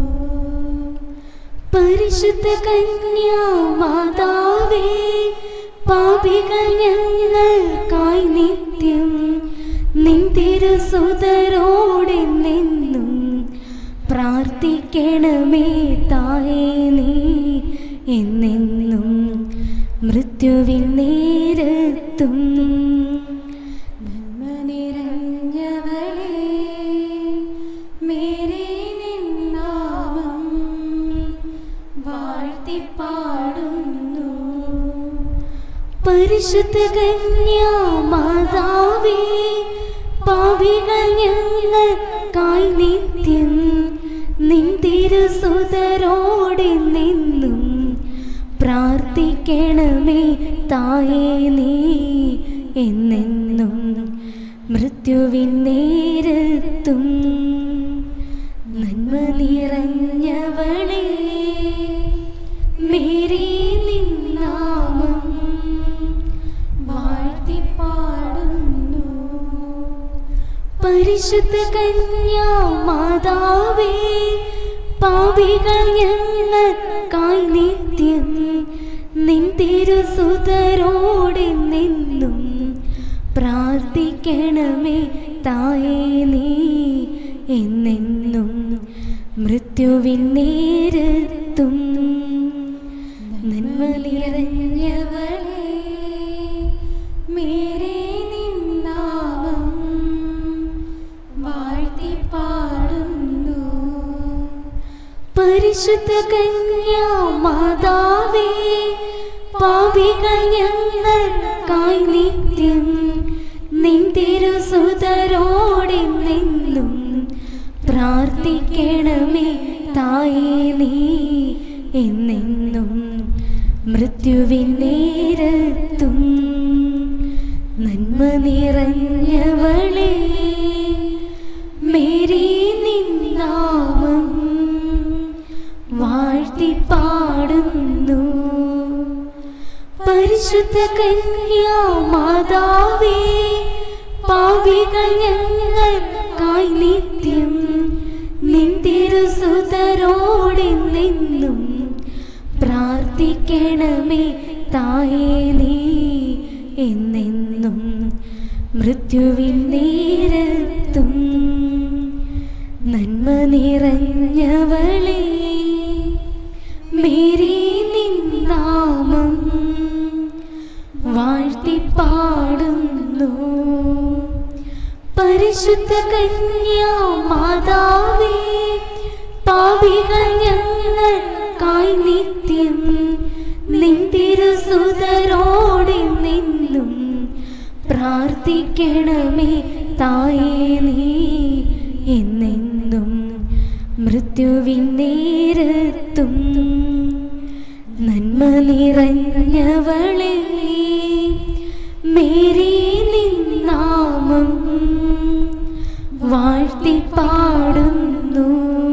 പരിശുദ്ധ കന്യാമാതാവേ, പാപികൾ ഞങ്ങൾക്കായി നിത്യം നിൻ തിരുസുതരോടെന്നെന്നും പ്രാർത്ഥിക്കണമേ. തായേ നീ എന്നെന്നും മൃത്യുവിൻ നേരത്തും. നന്മ നിറഞ്ഞവളേ, മേരെ നിന്നാമം വാഴ്ത്തിപ്പാടുന്നു. പരിശുദ്ധ കന്യാമാതാവേ, പാപികൾ ഞങ്ങൾക്കായി നിത്യം നിൻ തിരുസുതരോടെന്നെന്നും പ്രാർത്ഥിക്കണമേ. തായേ നീ എന്നെന്നും മൃത്യുവിൻ നേരത്തും. നന്മ നിറഞ്ഞവളേ, മേരെ നിന്നാമം വാഴ്ത്തിപ്പാടുന്നു. പരിശുദ്ധ കന്യാമാതാവേ, പാപികൾ ഞങ്ങൾക്കായി നിത്യം നിൻ തിരുസുതരോടെന്നെന്നും പ്രാർത്ഥിക്കണമേ തായേ നീ എന്നെന്നും. മൃത്യുവിൻ നേരത്തും നന്മ നിറഞ്ഞവളേ, മേരെ നിൻ നാമം വാഴ്ത്തിപ്പാടുന്നു. പരിശുദ്ധ കന്യാമാതാവേ, പാപികൾ ഞങ്ങൾക്കായി നിത്യം നിൻ തിരുസുതരോടെന്നെന്നും പ്രാർത്ഥിക്കണമേ തായേ നീ എന്നെന്നും. മൃത്യുവിൻ നേരത്തും നന്മ നിറഞ്ഞവളേ, മേരെ നിൻ നാമം വാഴ്ത്തിപ്പാടുന്നു. പരിശുദ്ധ കന്യാമാതാവേ, പാപികൾ ഞങ്ങൾക്കായി നിത്യം നിൻ തിരുസുതരോടെന്നെന്നും പ്രാർത്ഥിക്കണമേ തായേ നീ എന്നെന്നും. മൃത്യുവിൻ നേരത്തും നന്മ നിറഞ്ഞവളേ, മേരെ നിൻ നാമം വാഴ്ത്തിപ്പാടുന്നു. പരിശുദ്ധ കന്യാമാതാവേ, പാപികൾ ഞങ്ങൾക്കായി നിത്യം നിൻ തിരുസുതരോടെന്നെന്നും പ്രാർത്ഥിക്കണമേ തായേ നീ എന്നെന്നും. മൃത്യുവിൻ നേരത്തും നന്മ നിറഞ്ഞവളേ, മേരെ നിൻ നാമം വാഴ്ത്തിപ്പാടുന്നു.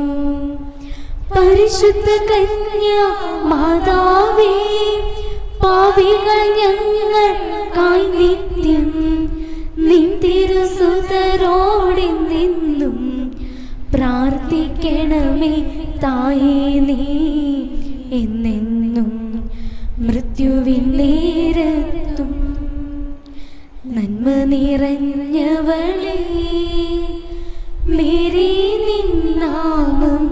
പരിശുദ്ധ കന്യാമാതാവേ, പാപികൾ ഞങ്ങൾക്കായി നിത്യം നിൻ തിരുസുതരോടെന്നെന്നും പ്രാർത്ഥിക്കണമേ തായേ നീ എന്നെന്നും. മൃത്യുവിൻ നേരത്തും നന്മ നിറഞ്ഞവളേ, മേരെ നിൻ നാമം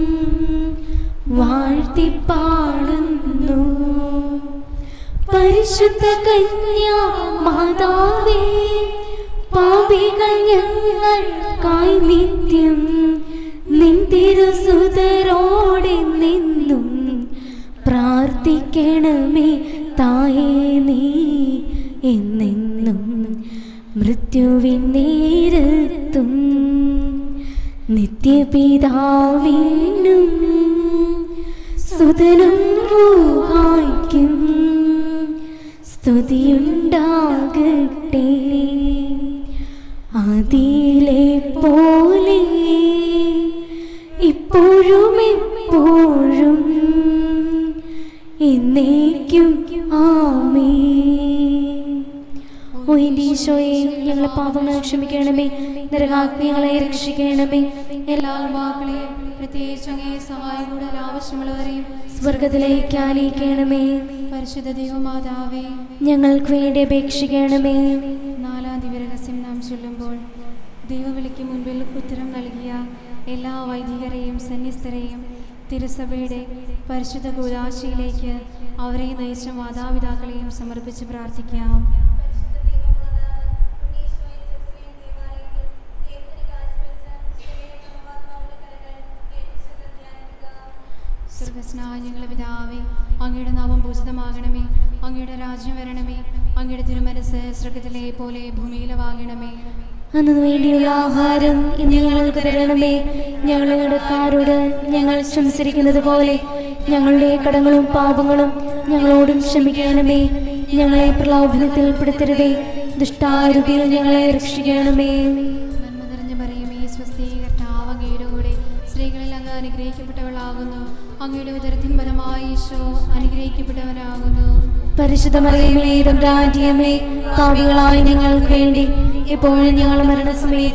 വാഴ്ത്തിപ്പാടുന്നു. പരിശുദ്ധ കന്യാമാതാവേ, പാപികൾ ഞങ്ങൾക്കായി നിത്യം നിൻ തിരുസുതരോടെന്നെന്നും പ്രാർത്ഥിക്കണമേ തായേ നീ എന്നെന്നും. മൃത്യുവിൻ നേരത്തും നിത്യപിതാവിനും സുതനും റൂഹായ്ക്കും സ്തുതിയുണ്ടാകട്ടെ. ആദിയിലെ പോലെ ഇപ്പോഴും എപ്പോഴും എന്നേക്കും ആമേൻ. ഓ എൻ്റെ ഈശോയെ, ഞങ്ങളെ പാപങ്ങൾ ക്ഷമിക്കണമേ, നരകാഗ്നികളെ രക്ഷിക്കണമേ. എല്ലാ ആത്മാക്കളെയും പ്രത്യേകിച്ച് അങ്ങേ സഹായം കൂടുതൽ ആവശ്യമുള്ളവരെയും സ്വർഗത്തിലേക്ക് ആനയിക്കണമേ. പരിശുദ്ധ ദൈവമാതാവേ, ഞങ്ങൾക്ക് വേണ്ടി അപേക്ഷിക്കണമേ. നാലാം ദിവ്യരഹസ്യം നാം ചൊല്ലുമ്പോൾ ദൈവവിളിക്ക് മുൻപിൽ ഉത്തരം നൽകിയ എല്ലാ വൈദികരെയും സന്യസ്തരെയും തിരുസഭയുടെ പരിശുദ്ധ കൂദാശയിലേക്ക് അവരെ നയിച്ച മാതാപിതാക്കളെയും സമർപ്പിച്ച് പ്രാർത്ഥിക്കാം. സ്വർഗ്ഗസ്നായ ഞങ്ങളുടെ പിതാവേ, അങ്ങയുടെ നാമം പൂജിതമാകണമേ, അങ്ങയുടെ രാജ്യം വരണമേ, അങ്ങയുടെ തിരുമനസ്സ് സ്വർഗ്ഗത്തിലെ പോലെ ഭൂമിയിലുമാകണമേ. അന്നു വേണ്ടിയുള്ള ആഹാരം ഇന്ന് ഞങ്ങൾക്ക് തരണമേ. ഞങ്ങളുടെ കടക്കാരോട് ഞങ്ങൾ ക്ഷമിച്ചിരിക്കുന്നത് പോലെ ഞങ്ങളുടെ കടങ്ങളും പാപങ്ങളും ഞങ്ങളോടും ക്ഷമിക്കണമേ. ഞങ്ങളെ പ്രലോഭനത്തിൽ പെടുത്തരുതേ, ദുഷ്ടാരൂപിയിൽ ഞങ്ങളെ രക്ഷിക്കണമേ. നന്മ നിറഞ്ഞ മറിയമേ, സ്വസ്തി, കർത്താവ് അങ്ങയുടെ കൂടെ സ്ത്രീകളിൽ അങ്ങ് അനുഗ്രഹിക്കപ്പെട്ടവളാകുന്നു. അങ്ങയുടെ ഉദരത്തിൻ ഫലമായി ഈശോ അനുഗ്രഹിക്കപ്പെട്ടവനാകുന്നു. പരിശുദ്ധ മറിയമേ, തമ്പുരാന്റിയമ്മേ, പാപികളായ ഞങ്ങൾക്ക് വേണ്ടി എപ്പോഴും ഞങ്ങളുടെ മരണസമയത്ത്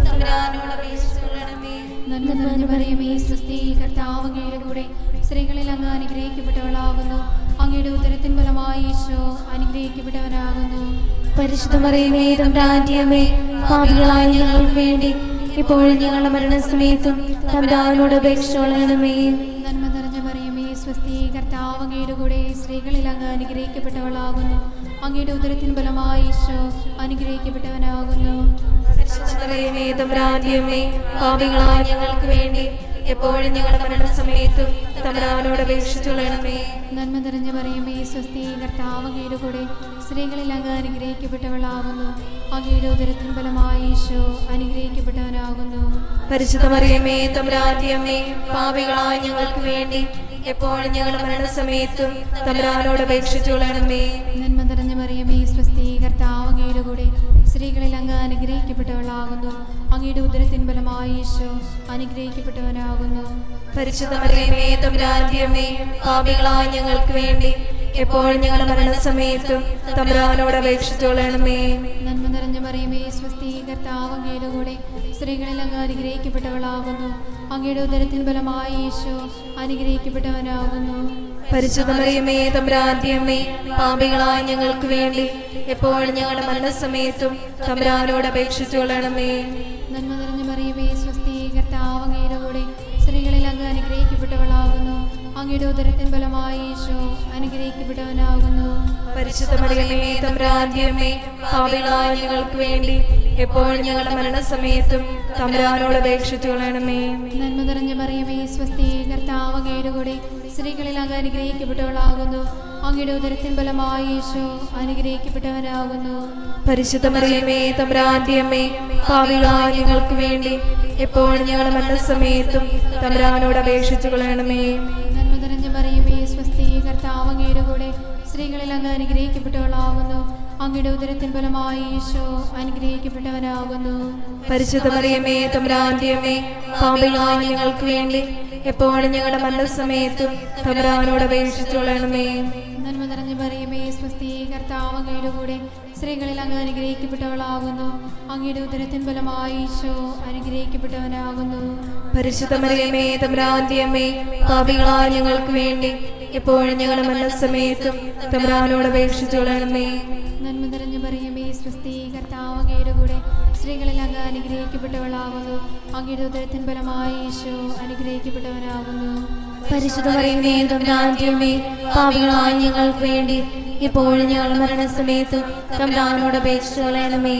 തമ്പുരാനോട് അപേക്ഷിച്ചുകൊള്ളണമേ. നന്മ നിറഞ്ഞ മറിയമേ സ്വസ്തി, കർത്താവ് അങ്ങയുടെ കൂടെ സ്ത്രീകളിൽ അങ്ങ് അനുഗ്രഹിക്കപ്പെട്ടവളാകുന്നു. അങ്ങയുടെ ഉദരത്തിൻ ഫലമായി ഈശോ അനുഗ്രഹിക്കപ്പെട്ടവനാകുന്നു. പരിശുദ്ധ മറിയമേ തമ്പുരാന്റെ അമ്മേ, പാപികളായ ഞങ്ങൾക്ക് വേണ്ടി ഇപ്പോഴും ഞങ്ങളുടെ മരണസമയത്തും തമ്പുരാനോട് അപേക്ഷിച്ചുകൊള്ളണമേ. നന്മ നിറഞ്ഞ മറിയമേ സ്വസ്തി, കർത്താവ് അങ്ങയുടെ കൂടെ സ്ത്രീകളിൽ അങ്ങ് അനുഗ്രഹിക്കപ്പെട്ടവളാകുന്നു. അങ്ങയുടെ ഉദരത്തിൻ ഫലമായി ഈശോ അനുഗ്രഹിക്കപ്പെട്ടവനാകുന്നു. പരിശുദ്ധ മറിയമേ തമ്പുരാന്റെ അമ്മേ, പാപികളായ ഞങ്ങൾക്ക് വേണ്ടി എപ്പോഴും ഞങ്ങളുടെ മരണസമയത്തും തമ്പുരാനോട് അപേക്ഷിച്ചുകൊള്ളണമേ. നന്മ നിറഞ്ഞ മറിയമേ സ്വസ്തി, കർത്താവ് അങ്ങയുടെ കൂടെ സ്ത്രീകളിൽ അങ്ങ് അനുഗ്രഹിക്കപ്പെട്ടവളാകുന്നു. അങ്ങയുടെ ഉദരത്തിൻ ഫലമായി ഈശോ അനുഗ്രഹിക്കപ്പെട്ടവനാകുന്നു. പരിശുദ്ധ മറിയമേ തമ്പുരാന്റെ അമ്മേ, പാപികളായ ഞങ്ങൾക്ക് വേണ്ടി എപ്പോഴും ഞങ്ങളുടെ മരണസമയത്തും തമ്പുരാനോട് അപേക്ഷിച്ചുകൊള്ളണമേ. നന്മ നിറഞ്ഞ മറിയമേ സ്വസ്തി, കർത്താവ് അങ്ങയുടെ കൂടെ സ്ത്രീകളിൽ അങ്ങ് അനുഗ്രഹിക്കപ്പെട്ടവളാകുന്നു. അങ്ങയുടെ ഉദരത്തിൻ ഫലമായി ഈശോ അനുഗ്രഹിക്കപ്പെട്ടവനാകുന്നു. പരിശുദ്ധ മറിയമേ തമ്പുരാന്റെ അമ്മേ, പാപികളായ ഞങ്ങൾക്ക് വേണ്ടി എപ്പോഴും ഞങ്ങളുടെ മരണസമയത്തും തമ്പുരാനോട് അപേക്ഷിച്ചുകൊള്ളണമേ. നന്മ നിറഞ്ഞ മറിയമേ സ്വസ്തി, കർത്താവ് അങ്ങയുടെ കൂടെ സ്ത്രീകളിൽ അങ്ങ് അനുഗ്രഹിക്കപ്പെട്ടവളാകുന്നു. അങ്ങയുടെ ഉദരത്തിൻ ഫലമായി ഈശോ അനുഗ്രഹിക്കപ്പെട്ടവനാകുന്നു. പരിശുദ്ധ മറിയമേ തമ്പുരാന്റെ അമ്മേ, പാപികളായ ഞങ്ങൾക്ക് വേണ്ടി എപ്പോഴും ഞങ്ങളുടെ മരണസമയത്തും തമ്പുരാനോട് അപേക്ഷിച്ചുകൊള്ളണമേ. നന്മ നിറഞ്ഞ മറിയമേ സ്വസ്തി, കർത്താവ് അങ്ങയുടെ കൂടെ സ്ത്രീകളിൽ അങ്ങ് അനുഗ്രഹിക്കപ്പെട്ടവളാകുന്നു. അങ്ങയുടെ ഉദരത്തിൻ ഫലമായി ഈശോ അനുഗ്രഹിക്കപ്പെട്ടവനാകുന്നു. പരിശുദ്ധ മറിയമേ തമ്പുരാന്റെ അമ്മേ, പാപികളായ ഞങ്ങൾക്ക് വേണ്ടി എപ്പോഴും ഞങ്ങളുടെ മരണസമയത്തും തമ്പുരാനോട് അപേക്ഷിച്ചുകൊള്ളണമേ. നന്മ നിറഞ്ഞ മറിയമേ സ്വസ്തി, കർത്താവ് അങ്ങയുടെ കൂടെ സ്ത്രീകളിൽ അങ്ങ് അനുഗ്രഹിക്കപ്പെട്ടവളാകുന്നു. അങ്ങയുടെ ഉദരത്തിൻ ഫലമായി ഈശോ അനുഗ്രഹിക്കപ്പെട്ടവനാകുന്നു. പരിശുദ്ധ മറിയമേ തമ്പുരാന്റെ അമ്മേ, പാപികളായ ഞങ്ങൾക്ക് വേണ്ടി എപ്പോഴും ഞങ്ങളുടെ മരണസമയത്തും തമ്പുരാനോട് അപേക്ഷിച്ചുകൊള്ളണമേ. നന്മ നിറഞ്ഞ മറിയമേ സ്വസ്തി, കർത്താവ് അങ്ങയുടെ കൂടെ സ്ത്രീകളിൽ അങ്ങ് അനുഗ്രഹിക്കപ്പെട്ടവളാകുന്നു. അങ്ങയുടെ ഉദരത്തിൻ ഫലമായി ഈശോ അനുഗ്രഹിക്കപ്പെട്ടവനാകുന്നു. പരിശുദ്ധ മറിയമേ തമ്പുരാന്റെ അമ്മേ, പാപികളായ ഞങ്ങൾക്ക് വേണ്ടി എപ്പോഴും ഞങ്ങളുടെ മരണസമയത്തും തമ്പുരാനോട് അപേക്ഷിച്ചുകൊള്ളണമേ. നന്മ നിറഞ്ഞ മറിയമേ സ്വസ്തി, കർത്താവ് അങ്ങയുടെ കൂടെ സ്ത്രീകളിൽ അങ്ങ് അനുഗ്രഹിക്കപ്പെട്ടവളാകുന്നു. അങ്ങയുടെ ഉദരത്തിൻ ഫലമായി ഈശോ അനുഗ്രഹിക്കപ്പെട്ടവനാകുന്നു. പരിശുദ്ധ മറിയമേ തമ്പുരാന്റെ അമ്മേ, പാപികളായ ഞങ്ങൾക്ക് വേണ്ടി എപ്പോഴും ഞങ്ങളുടെ മരണസമയത്തും തമ്പുരാനോട് അപേക്ഷിച്ചുകൊള്ളണമേ. നന്മ നിറഞ്ഞ മറിയമേ സ്വസ്തി, കർത്താവ് അങ്ങയുടെ കൂടെ സ്ത്രീകളിൽ അങ്ങ് അനുഗ്രഹിക്കപ്പെട്ടവളാകുന്നു. അങ്ങയുടെ ഉദരത്തിൻ ഫലമായി ഈശോ അനുഗ്രഹിക്കപ്പെട്ടവനാകുന്നു. പരിശുദ്ധ മറിയമേ തമ്പുരാന്റെ അമ്മേ, പാപികളായ ഞങ്ങൾക്ക് വേണ്ടി ഇപ്പോഴും ഞങ്ങളുടെ മരണസമയത്തും തമ്പുരാനോട് അപേക്ഷിച്ചുകൊള്ളണമേ.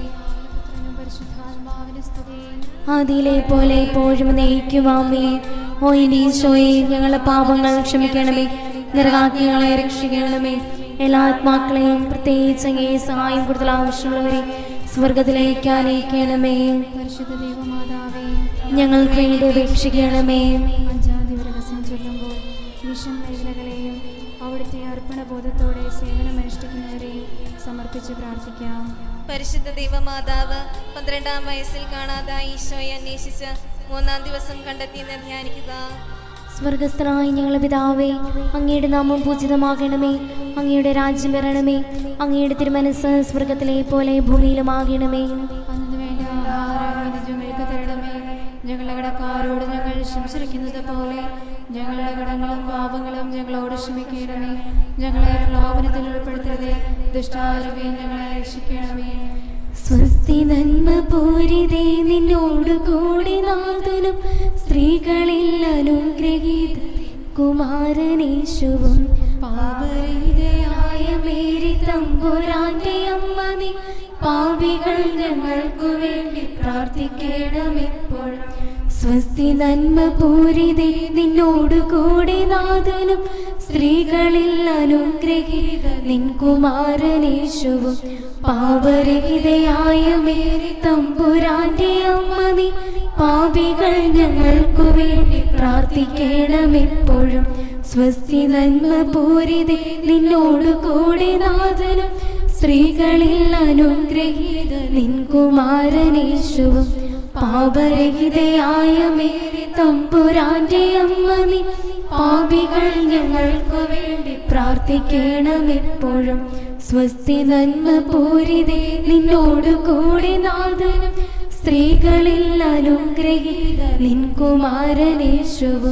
പരിശുദ്ധാത്മാവിന്റെ സ്തുതി. ആദിയിലെ പോലെ ഇപ്പോഴും നയിക്കുമാമേ. ഓ എന്റെ ഈശോയെ, ഞങ്ങളുടെ പാപങ്ങൾ ക്ഷമിക്കണമേ, നരകാഗ്നികളെ രക്ഷിക്കണമേ. എല്ലാ ആത്മാക്കളെയും പ്രത്യേകിച്ച് അങ്ങേ സഹായം കൂടുതൽ ആവശ്യമുള്ളവരെ സ്വർഗത്തിലേക്ക് ആനയിക്കണമേ. പരിശുദ്ധ ദൈവമാതാവേ, ഞങ്ങൾക്ക് വേണ്ടി അപേക്ഷിക്കണമേ. അഞ്ചാം ദിവസം ചൊല്ലുമ്പോൾ മിഷൻ മേഖലകളെയും അവിടുത്തെ അർപ്പണബോധത്തോടെ സേവനമനുഷ്ഠിക്കുന്നവരെയും സമർപ്പിച്ച് പ്രാർത്ഥിക്കാം. പരിശുദ്ധ ദൈവമാതാവ് പന്ത്രണ്ടാം വയസ്സിൽ കാണാതായ ഈശോയെ അന്വേഷിച്ച് മൂന്നാം ദിവസം കണ്ടെത്തിയെന്ന് ധ്യാനിക്കുക. സ്വർഗസ്ഥനായ ഞങ്ങളുടെ പിതാവേ, അങ്ങയുടെ നാമം പൂജിതമാകണമേ. അങ്ങയുടെ രാജ്യം വരണമേ. അങ്ങയുടെ തിരുമനസ്സ് സ്വർഗത്തിലെ പോലെ ഭൂമിയിലുമാകണമേ. അന്ന് വേണ്ട ആഹാരം ഞങ്ങൾക്ക് തരണമേ. ഞങ്ങളുടെ കടക്കാരോട് ഞങ്ങൾ ക്ഷമിച്ചിരിക്കുന്നത് പോലെ ഞങ്ങളുടെ കടങ്ങളും പാപങ്ങളും ഞങ്ങളോട് ക്ഷമിക്കണമേ. ഞങ്ങളെ പ്രലോഭനത്തിൽ ഉൾപ്പെടുത്തരുതേ, ദുഷ്ടാരൂപേ ഞങ്ങളെ രക്ഷിക്കണമേ. സ്വസ്തി നന്മ പൂരിതേ, നിന്നോട് കൂടി നാഥനും സ്ത്രീകളിൽ അനുഗ്രഹീത കുമാരനേശുവും പാപരഹിതയായ മേരി തമ്പുരാന്റെ അമ്മ നീ പാപികൾ ഞങ്ങൾക്കു വേണ്ടി പ്രാർത്ഥിക്കണമെപ്പോൾ. സ്വസ്തി നന്മ പൂരിതേ, നിന്നോട് കൂടി നാഥനും സ്ത്രീകളിൽ അനുഗ്രഹീത നിൻ കുമാരനേശുവും പാപരഹിതയായ മേരി തമ്പുരാന്റെ അമ്മ നീ പാപികൾ ഞങ്ങൾക്കു വേണ്ടി പ്രാർത്ഥിക്കണമെപ്പോഴും. സ്വസ്തി നന്മ പൂരിതേ, നിന്നോട് കൂടി നാഥനും സ്ത്രീകളിൽ അനുഗ്രഹീത നിൻ കുമാരനേശുവും പാപരഹിതയായ മേരി തമ്പുരാന്റെ അമ്മ നീ പാപികൾ ഞങ്ങൾക്കു വേണ്ടി പ്രാർത്ഥിക്കണമെപ്പോഴും. സ്വസ്തി നന്മ പൂരിതേ, നിന്നോട് കൂടി നാഥനും സ്ത്രീകളിൽ അനുഗ്രഹീത നിൻ കുമാരനേശുവും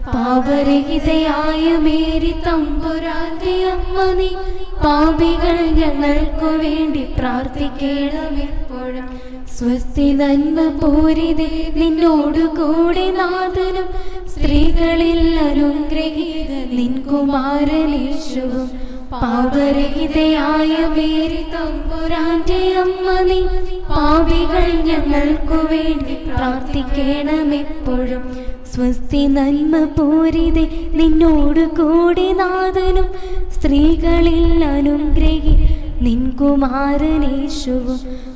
പാപരഹിതയായ മേരി തമ്പുരാന്റെ അമ്മ നീ പാപികൾ ഞങ്ങൾക്കു വേണ്ടി പ്രാർത്ഥിക്കണമെപ്പോഴും. സ്വസ്തി നന്മ പൂരിതേ നിന്നോടു കൂടെ നാഥനും സ്ത്രീകളിൽ അനുഗ്രഹീത നിൻ കുമാരനേശുവും പാപരഹിതയായ മേരി തമ്പുരാന്റെ അമ്മ നീ പാപികൾ ഞങ്ങൾക്കു വേണ്ടി പ്രാർത്ഥിക്കണമെപ്പോഴും. സ്വസ്തി നന്മ പൂരിതേ നിന്നോടു കൂടെ നാഥനും സ്ത്രീകളിൽ അനുഗ്രഹീത നിൻ കുമാരനേശുവും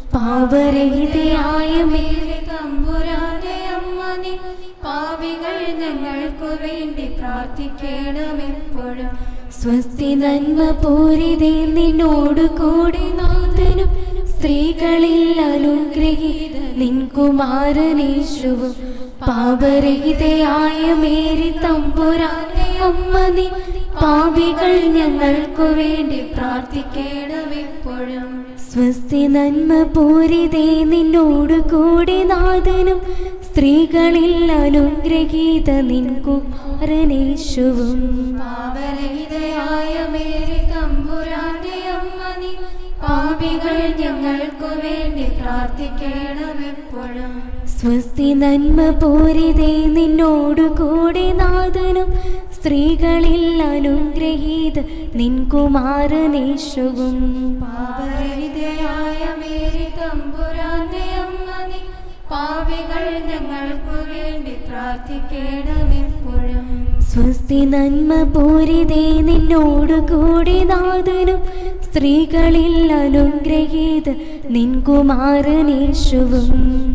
പാപരഹിതയായ മേരി തമ്പുരാന്റെ അമ്മ നീ പാപികൾ ഞങ്ങൾക്കു വേണ്ടി പ്രാർത്ഥിക്കണമെപ്പോഴും. സ്വസ്തി നന്മ പൂരിതേ നിന്നോടു കൂടെ നാഥനും സ്ത്രീകളിൽ അനുഗ്രഹീത നിൻ കുമാരനേശുവും പാപരഹിതയായ മേരി തമ്പുരാന്റെ അമ്മ നീ പാപികൾ ഞങ്ങൾക്കു വേണ്ടി പ്രാർത്ഥിക്കണമെപ്പോഴും. സ്വസ്തി നന്മ പൂരിതേ നിന്നോടു കൂടെ നാഥനും സ്ത്രീകളിൽ അനുഗ്രഹീത നിൻ കുമാരനേശുവും പാപരഹിതയായ മേരി തമ്പുരാന്റെ അമ്മ നീ പാപികൾ ഞങ്ങൾക്കു വേണ്ടി പ്രാർത്ഥിക്കണമെപ്പോഴും. സ്വസ്തി നന്മ പൂരിതേ നിന്നോടു കൂടെ നാഥനും സ്ത്രീകളിൽ അനുഗ്രഹീത നിൻ കുമാരനേശുവും പാപരഹിതയായ മേരി തമ്പുരാന്റെ അമ്മ നീ പാപികൾ ഞങ്ങൾക്കു വേണ്ടി പ്രാർത്ഥിക്കണമെപ്പോഴും. സ്വസ്തി നന്മ പൂരിതേ നിന്നോടു കൂടെ നാഥനും സ്ത്രീകളിൽ അനുഗ്രഹീത നിൻ കുമാരനേശുവും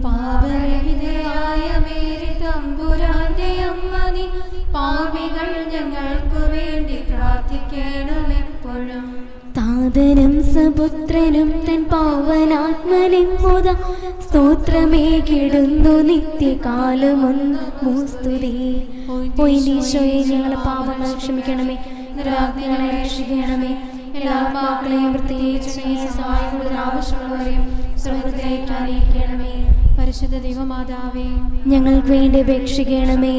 പാപരഹിതയായ മേരി തമ്പുരാന്റെ അമ്മ നീ പാപികൾ ഞങ്ങൾക്കു വേണ്ടി പ്രാർത്ഥിക്കണമെപ്പോഴും. താതനും സപുത്രനും തൻ പാവനാത്മനും മുത സ്തോത്രമേകിടുന്നു നിത്യകാലമൊന്നുസ്തുതി. ഈശോയെ ഞങ്ങളെ പാപങ്ങൾ ക്ഷമിക്കണമേ, നിരാജ്ഞകളെ രക്ഷിക്കണമേ. എല്ലാ പാക്കളെയും പ്രത്യേകിച്ച് സഹായം കൂടുതൽ ആവശ്യമുള്ളവരെയും സ്വർഗ്ഗത്തിലേക്ക് അറിയിക്കണമേ. പരിശുദ്ധ ദൈവമാതാവേ ഞങ്ങൾക്ക് വേണ്ടി അപേക്ഷിക്കണമേ.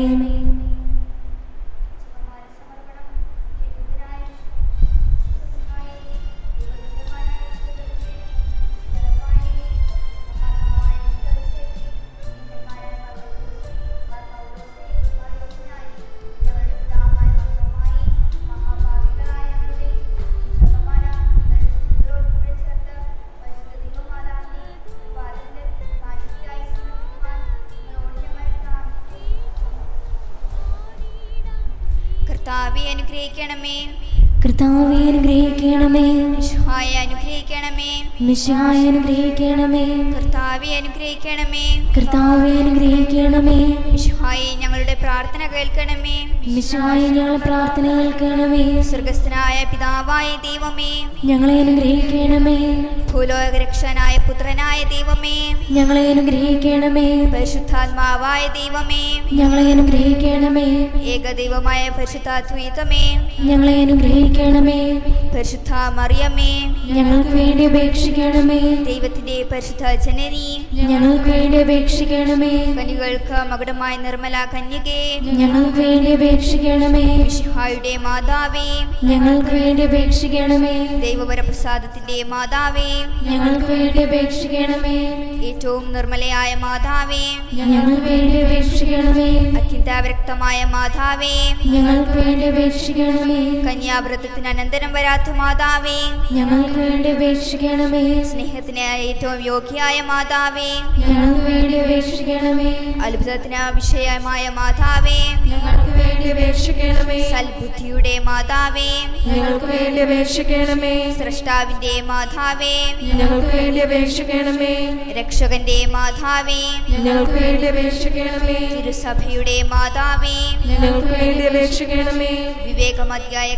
കർത്താവേ അനുഗ്രഹിക്കണമേ, കർത്താവേ അനുഗ്രഹിക്കണമേ, മിശിഹായെ അനുഗ്രഹിക്കണമേ, മിശിഹായെ അനുഗ്രഹിക്കണമേ, കർത്താവേ അനുഗ്രഹിക്കണമേ, കർത്താവേ അനുഗ്രഹിക്കണമേ, മിശിഹായെ ഞങ്ങളുടെ പ്രാർത്ഥന കേൾക്കണമേ, മിശിഹായെ ഞങ്ങളുടെ പ്രാർത്ഥന കേൾക്കണമേ. സ്വർഗസ്ഥനായ പിതാവായ ദൈവമേ, ഞങ്ങളെ അനുഗ്രഹിക്കണമേ. ഭൂലോകരക്ഷനായ പുത്രനായ ദൈവമേ, ഞങ്ങളെ അനുഗ്രഹിക്കണമേ. പരിശുദ്ധാത്മാവായ ദൈവമേ, ഞങ്ങളെ അനുഗ്രഹിക്കണമേ. ഏകദൈവമായ പരിശുദ്ധാത്മീതമേ, ഞങ്ങളെ അനുഗ്രഹിക്കണമേ. പരിശുദ്ധ മറിയമേ, ഞങ്ങൾക്ക് വേണ്ടി അപേക്ഷിക്കണമേ. ദൈവത്തിന്റെ പരിശുദ്ധ ജനനി, ഞങ്ങൾക്ക് വേണ്ടി അപേക്ഷിക്കണമേ. കനികൾക്ക് മകുടമായ നിർമ്മല കന്യകേ, ഞങ്ങൾക്ക് വേണ്ടി അപേക്ഷിക്കണമേ. മിശിഹായുടെ മാതാവേ, ഞങ്ങൾക്ക് വേണ്ടി അപേക്ഷിക്കണമേ. ദൈവവരപ്രസാദത്തിന്റെ മാതാവേ, ഞങ്ങൾക്ക് വേണ്ടി അപേക്ഷിക്കണമേ. ഏറ്റവും നിർമ്മലയായ മാതാവേ, ഞങ്ങൾക്ക് വേണ്ടി അപേക്ഷിക്കണമേ. അത്യന്താവിരക്തമായ മാതാവേ, ഞങ്ങൾക്ക് വേണ്ടി അപേക്ഷിക്കണമേ. കന്യാവ്രതത്തിന് അനന്തരം വരാത്ത മാതാവേ, ഞങ്ങൾക്ക് വേണ്ടി അപേക്ഷിക്കണമേ. സ്നേഹത്തിന് ഏറ്റവും യോഗ്യയായ മാതാവേ, ഞങ്ങൾക്ക് വേണ്ടി അപേക്ഷിക്കണമേ. അത്ഭുതത്തിന് വിഷയമായ മാതാവേ, ഞങ്ങൾക്ക് വേണ്ടി അപേക്ഷിക്കണമേ. സൽബുദ്ധിയുടെ മാതാവേ, ഞങ്ങൾക്ക് വേണ്ടി അപേക്ഷിക്കണമേ. സ്രഷ്ടാവിന്റെ മാതാവേ, ഞങ്ങൾക്ക് വേണ്ടി അപേക്ഷിക്കണമേ. രക്ഷകന്റെ മാതാവേ, ഞങ്ങൾക്ക് വേണ്ടി അപേക്ഷിക്കണമേ. തിരുസഭയുടെ മാതാവേ, ഞങ്ങൾക്ക് വേണ്ടി അപേക്ഷിക്കണമേ. വിവേകമതിയായ കന്യകേ,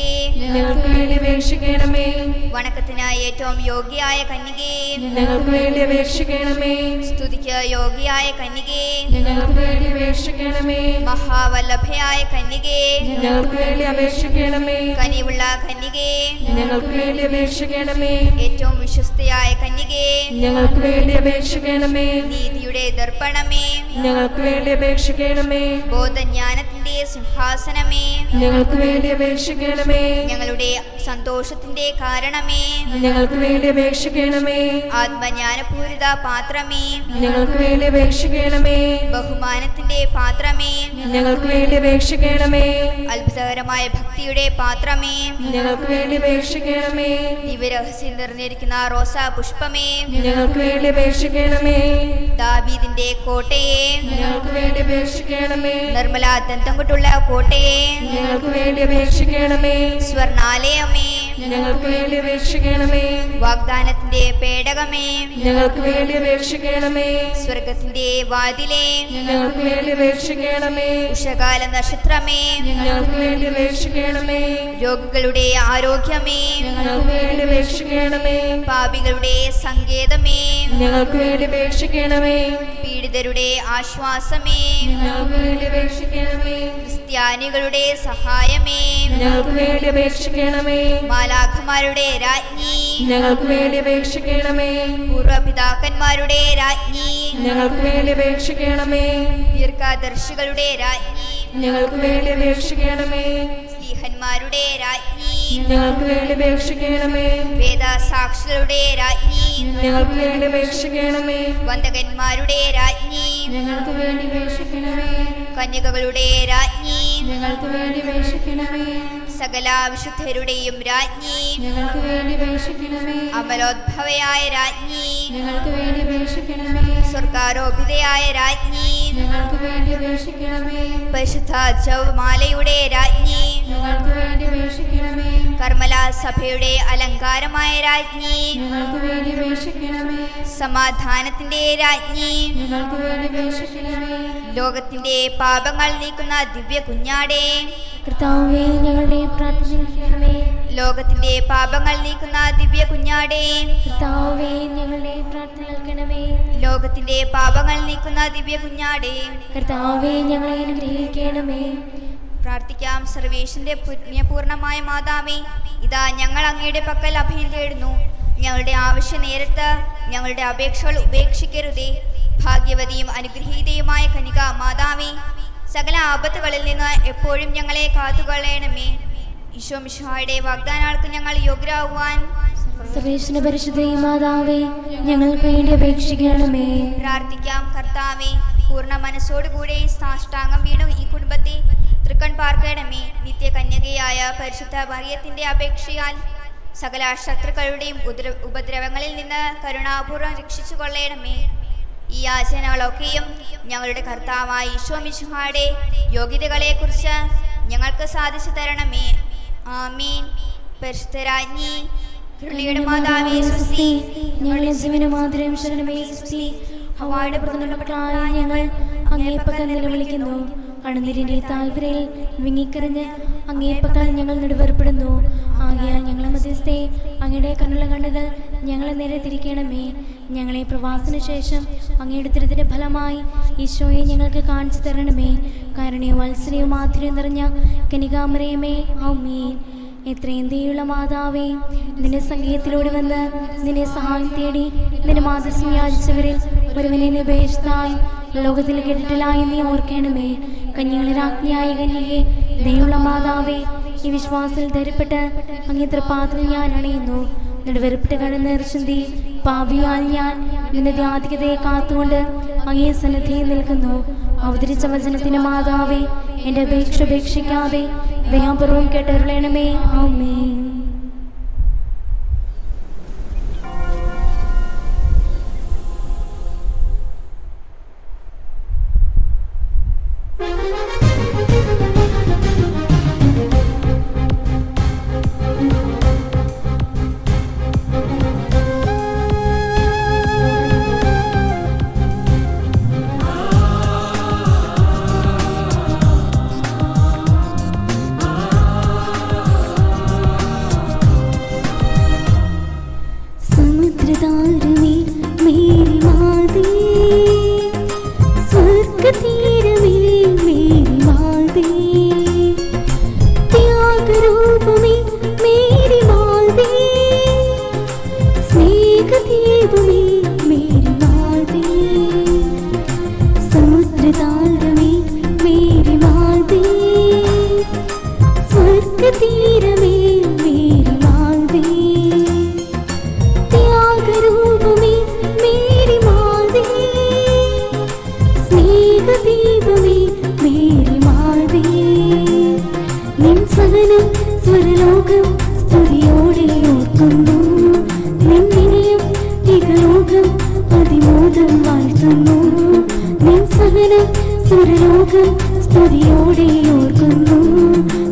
ഞങ്ങൾക്ക് വേണ്ടി അപേക്ഷിക്കണമേ. വണക്കത്തിനായി ഏറ്റവും യോഗ്യയായ കന്യകേ, ഞങ്ങൾക്ക് വേണ്ടി അപേക്ഷിക്കണമേ. സ്തുതിക്ക് യോഗ്യയായ കന്യകേ, ഞങ്ങൾക്ക് വേണ്ടി അപേക്ഷിക്കണമേ. മഹാവല്ലഭയായ കന്യകേ, ഞങ്ങൾക്ക് വേണ്ടി അപേക്ഷിക്കണമേ. കനിവുള്ള കന്യകേ, ഞങ്ങൾക്ക് വേണ്ടി അപേക്ഷിക്കണമേ. ഏറ്റവും വിശ്വസ്തയായ കന്യകേ, ഞങ്ങൾക്ക് വേണ്ടി അപേക്ഷിക്കണമേ. നീതിയുടെ ദർപ്പണമേ, ഞങ്ങൾക്ക് വേണ്ടി അപേക്ഷിക്കണമേ. ബോധജ്ഞാനത്തിന്റെ സിംഹാസനമേ, ഞങ്ങൾക്ക് വേണ്ടി അപേക്ഷിക്കണമേ. ഞങ്ങളുടെ സന്തോഷത്തിന്റെ കാരണമേ, ഞങ്ങൾക്ക് വേണ്ടി അപേക്ഷിക്കണമേ. ആത്മജ്ഞാനപൂരിത പാത്രമേ, ഞങ്ങൾക്ക് വേണ്ടി അപേക്ഷിക്കണമേ. ബഹുമാനത്തിന്റെ പാത്രമേ, ഞങ്ങൾക്ക് വേണ്ടി അപേക്ഷിക്കണമേ. അത്ഭുതകരമായ ഭക്തിയുടെ പാത്രമേ, ഞങ്ങൾക്ക് വേണ്ടി അപേക്ഷിക്കണമേ. ദിവ്യരഹസ്യം നിറഞ്ഞിരിക്കുന്ന റോസാ പുഷ്പമേ, ഞങ്ങൾക്ക് വേണ്ടി അപേക്ഷിക്കണമേ. ദാവീദിന്റെ കോട്ടയെ, ഞങ്ങൾക്ക് വേണ്ടി അപേക്ഷിക്കണമേ. നിർമ്മല ദന്തം കൊണ്ടുള്ള കോട്ടയെ, ഞങ്ങൾക്ക് വേണ്ടി അപേക്ഷിക്കണമേ. സ്വർണാലയമേ, ഞങ്ങൾക്ക് വേണ്ടി അപേക്ഷിക്കണമേ. വാഗ്ദാനത്തിന്റെ പേടകമേ, ഞങ്ങൾക്ക് വേണ്ടി അപേക്ഷിക്കണമേ. സ്വർഗത്തിന്റെ വാതിലേ, ഞങ്ങൾക്ക് വേണ്ടി അപേക്ഷിക്കണമേ. ഉഷകാല നക്ഷത്രമേ, ഞങ്ങൾക്ക് വേണ്ടി അപേക്ഷിക്കണമേ. രോഗികളുടെ ആരോഗ്യമേ, ഞങ്ങൾക്ക് വേണ്ടി അപേക്ഷിക്കണമേ. പാപികളുടെ സങ്കേതമേ, ഞങ്ങൾക്ക് വേണ്ടി അപേക്ഷിക്കണമേ. പീഡിതരുടെ ആശ്വാസമേ, ഞങ്ങൾക്ക് വേണ്ടി അപേക്ഷിക്കണമേ. ക്രിസ്ത്യാനികളുടെ സഹായമേ, ഞങ്ങൾക്ക് വേണ്ടി അപേക്ഷിക്കണമേ. മാലാഖമാരുടെ രാജ്ഞി, ഞങ്ങൾക്ക് വേണ്ടി അപേക്ഷിക്കണമേ. പൂർവപിതാക്കന്മാരുടെ രാജ്ഞി, ഞങ്ങൾക്ക് വേണ്ടി അപേക്ഷിക്കണമേ. ദീർഘദർശികളുടെ രാജ്ഞി, ഞങ്ങൾക്ക് വേണ്ടി അപേക്ഷിക്കണമേ. സ്ലീഹന്മാരുടെ രാജ്ഞി, ഞങ്ങൾക്ക് വേണ്ടി അപേക്ഷിക്കണമേ. വേദസാക്ഷികളുടെ രാജ്ഞി, ഞങ്ങൾക്ക് വേണ്ടി അപേക്ഷിക്കണമേ. വന്ദകന്മാരുടെ രാജ്ഞി, ഞങ്ങൾക്ക് വേണ്ടി അപേക്ഷിക്കണമേ. കന്യകകളുടെ രാജ്ഞി, ഞങ്ങൾക്ക് വേണ്ടി അപേക്ഷിക്കണമേ. സകല വിശുദ്ധരുടെയും രാജ്ഞി, ഞങ്ങൾക്ക് വേണ്ടി അപേക്ഷിക്കണമേ. അമലോദ്ഭവയായ രാജ്ഞി, ഞങ്ങൾക്ക് വേണ്ടി അപേക്ഷിക്കണമേ. സ്വർഗാരോപിതയായ രാജ്ഞി, ഞങ്ങൾക്ക് വേണ്ടി അപേക്ഷിക്കണമേ. പരിശുദ്ധ ജപമാലയുടെ രാജ്ഞി, ഞങ്ങൾക്ക് വേണ്ടി അപേക്ഷിക്കണമേ. കർമ്മല സഭയുടെ അലങ്കാരമായ രാജ്ഞി, ഞങ്ങൾക്ക് വേണ്ടി അപേക്ഷിക്കണമേ. സമാധാനത്തിന്റെ രാജ്ഞി, ഞങ്ങൾക്ക് വേണ്ടി അപേക്ഷിക്കണമേ. ലോകത്തിന്റെ പാപങ്ങൾ നീക്കുന്ന ദിവ്യ കുഞ്ഞാടേ, കർത്താവേ ഞങ്ങളുടെ പ്രാർത്ഥന കേൾക്കണമേ. ലോകത്തിന്റെ പാപങ്ങൾ നീക്കുന്ന ദിവ്യ കുഞ്ഞാടേ, കർത്താവേ ഞങ്ങളുടെ പ്രാർത്ഥന കേൾക്കണമേ. ലോകത്തിന്റെ പാപങ്ങൾ നീക്കുന്ന ദിവ്യ കുഞ്ഞാടേ, കർത്താവേ ഞങ്ങളെ അനുഗ്രഹിക്കണമേ. പ്രാർത്ഥിക്കാം. സർവേശ്വരന്റെ പുണ്യപൂർണമായ മാതാവേ, ഇതാ ഞങ്ങൾ അങ്ങയുടെ പക്കൽ അഭയം തേടുന്നു. ഞങ്ങളുടെ ആവശ്യ നേരത്ത് ഞങ്ങളുടെ അപേക്ഷകൾ ഉപേക്ഷിക്കരുതേ. ഭാഗ്യവതിയും അനുഗ്രഹീതയുമായ കനിക മാതാവേ, സകല ആപത്തുകളിൽ നിന്ന് എപ്പോഴും ഞങ്ങളെ കാത്തുകൊള്ളണമേ. ഈശോ മിശിഹായുടെ വാഗ്ദാനങ്ങൾക്ക് ഞങ്ങൾ യോഗ്യരാകുവാൻ സർവേശ്വര പരിശുദ്ധ മാതാവേ ഞങ്ങൾക്ക് വേണ്ടി അപേക്ഷിക്കണമേ. പ്രാർത്ഥിക്കാം. കർത്താവേ, പൂർണ്ണ മനസ്സോടുകൂടെ സാഷ്ടാംഗം വീണു ഈ കുടുംബത്തെ തൃക്കൺ പാർക്കണമേ. നിത്യകന്യകയായ പരിശുദ്ധ മറിയത്തിന്റെ അപേക്ഷയാൽ സകല ശത്രുക്കളുടെയും ഉദ്ര ഉപദ്രവങ്ങളിൽ നിന്ന് കരുണാപൂർവ്വം രക്ഷിച്ചു കൊള്ളണമേ. ഈ യാചനകളൊക്കെയും ഞങ്ങളുടെ കർത്താവായ ഈശോ മിശിഹായുടെ യോഗ്യതകളെക്കുറിച്ച് ഞങ്ങൾക്ക് സാധിച്ചു തരണമേ. ആമീൻ. പരിശുദ്ധരാജ്ഞി, കൃപയുടെ മാതാവേ സ്വസ്തി. ഞങ്ങളുടെ ജീവനും മാധുര്യം ശരണമേ സ്വസ്തി. ഹവ്വായുടെ പ്രധാനപ്പെട്ട ഞങ്ങൾ അങ്ങേപ്പക്കൽ നിലവിളിക്കുന്നു. കണ്ണുനീരിന്റെ താൽപര്യയിൽ വിങ്ങിക്കറിഞ്ഞ് അങ്ങേപ്പക്കൽ ഞങ്ങൾ നെടുവേർപ്പെടുന്നു. ആകയാൽ ഞങ്ങളെ മധ്യസ്ഥേ അങ്ങയുടെ കണ്ണുള്ള കണ്ണുകൾ ഞങ്ങളെ നേരെ തിരിക്കണമേ. ഞങ്ങളെ പ്രവാസന ശേഷം അങ്ങയുടെ ദുരിതത്തിന്റെ ഫലമായി ഈശോയെ ഞങ്ങൾക്ക് കാണിച്ചു തരണമേ. കാരുണ്യവും വാത്സല്യവും മാധുര്യം നിറഞ്ഞ കനികാമറിയമേ ആമേൻ. എത്രയും ദയുള്ള മാതാവേ, നിന്റെ സംഗീതത്തിലൂടെ വന്ന് നിന്നെ സഹായം തേടി നിന്റെ മാതൃസ്യം യാചിച്ചവരിൽ ഒരുവനെ നീ ഉപേക്ഷിച്ചതായി ലോകത്തിൽ കേട്ടിട്ടില്ലായി നീ ഓർക്കണമേ. കന്യകളുടെ രാജ്ഞിയായ കന്യകേ, ദയുള്ള മാതാവേ, ഈ വിശ്വാസത്തിൽ ധരിപ്പെട്ട് അങ്ങേ തൃപ്പാദത്തിൽ ഞാൻ അണയുന്നു. നെടുവെറുപ്പിട്ട് കടന്നേർ ചിന്തി പാപിയാൽ ഞാൻ നിന്റെ ധ്യാതികതയെ കാത്തുകൊണ്ട് അങ്ങേ സന്നിധിയിൽ നിൽക്കുന്നു. അവതരിച്ച വചനത്തിന്റെ മാതാവേ, എന്റെ അപേക്ഷ ഉപേക്ഷിക്കാതെ ദയാപൂർവം കേട്ടരുളണമേ. ആമേൻ. Ah സുരലോകം സ്തുതിയോടെ ഓർക്കുന്നു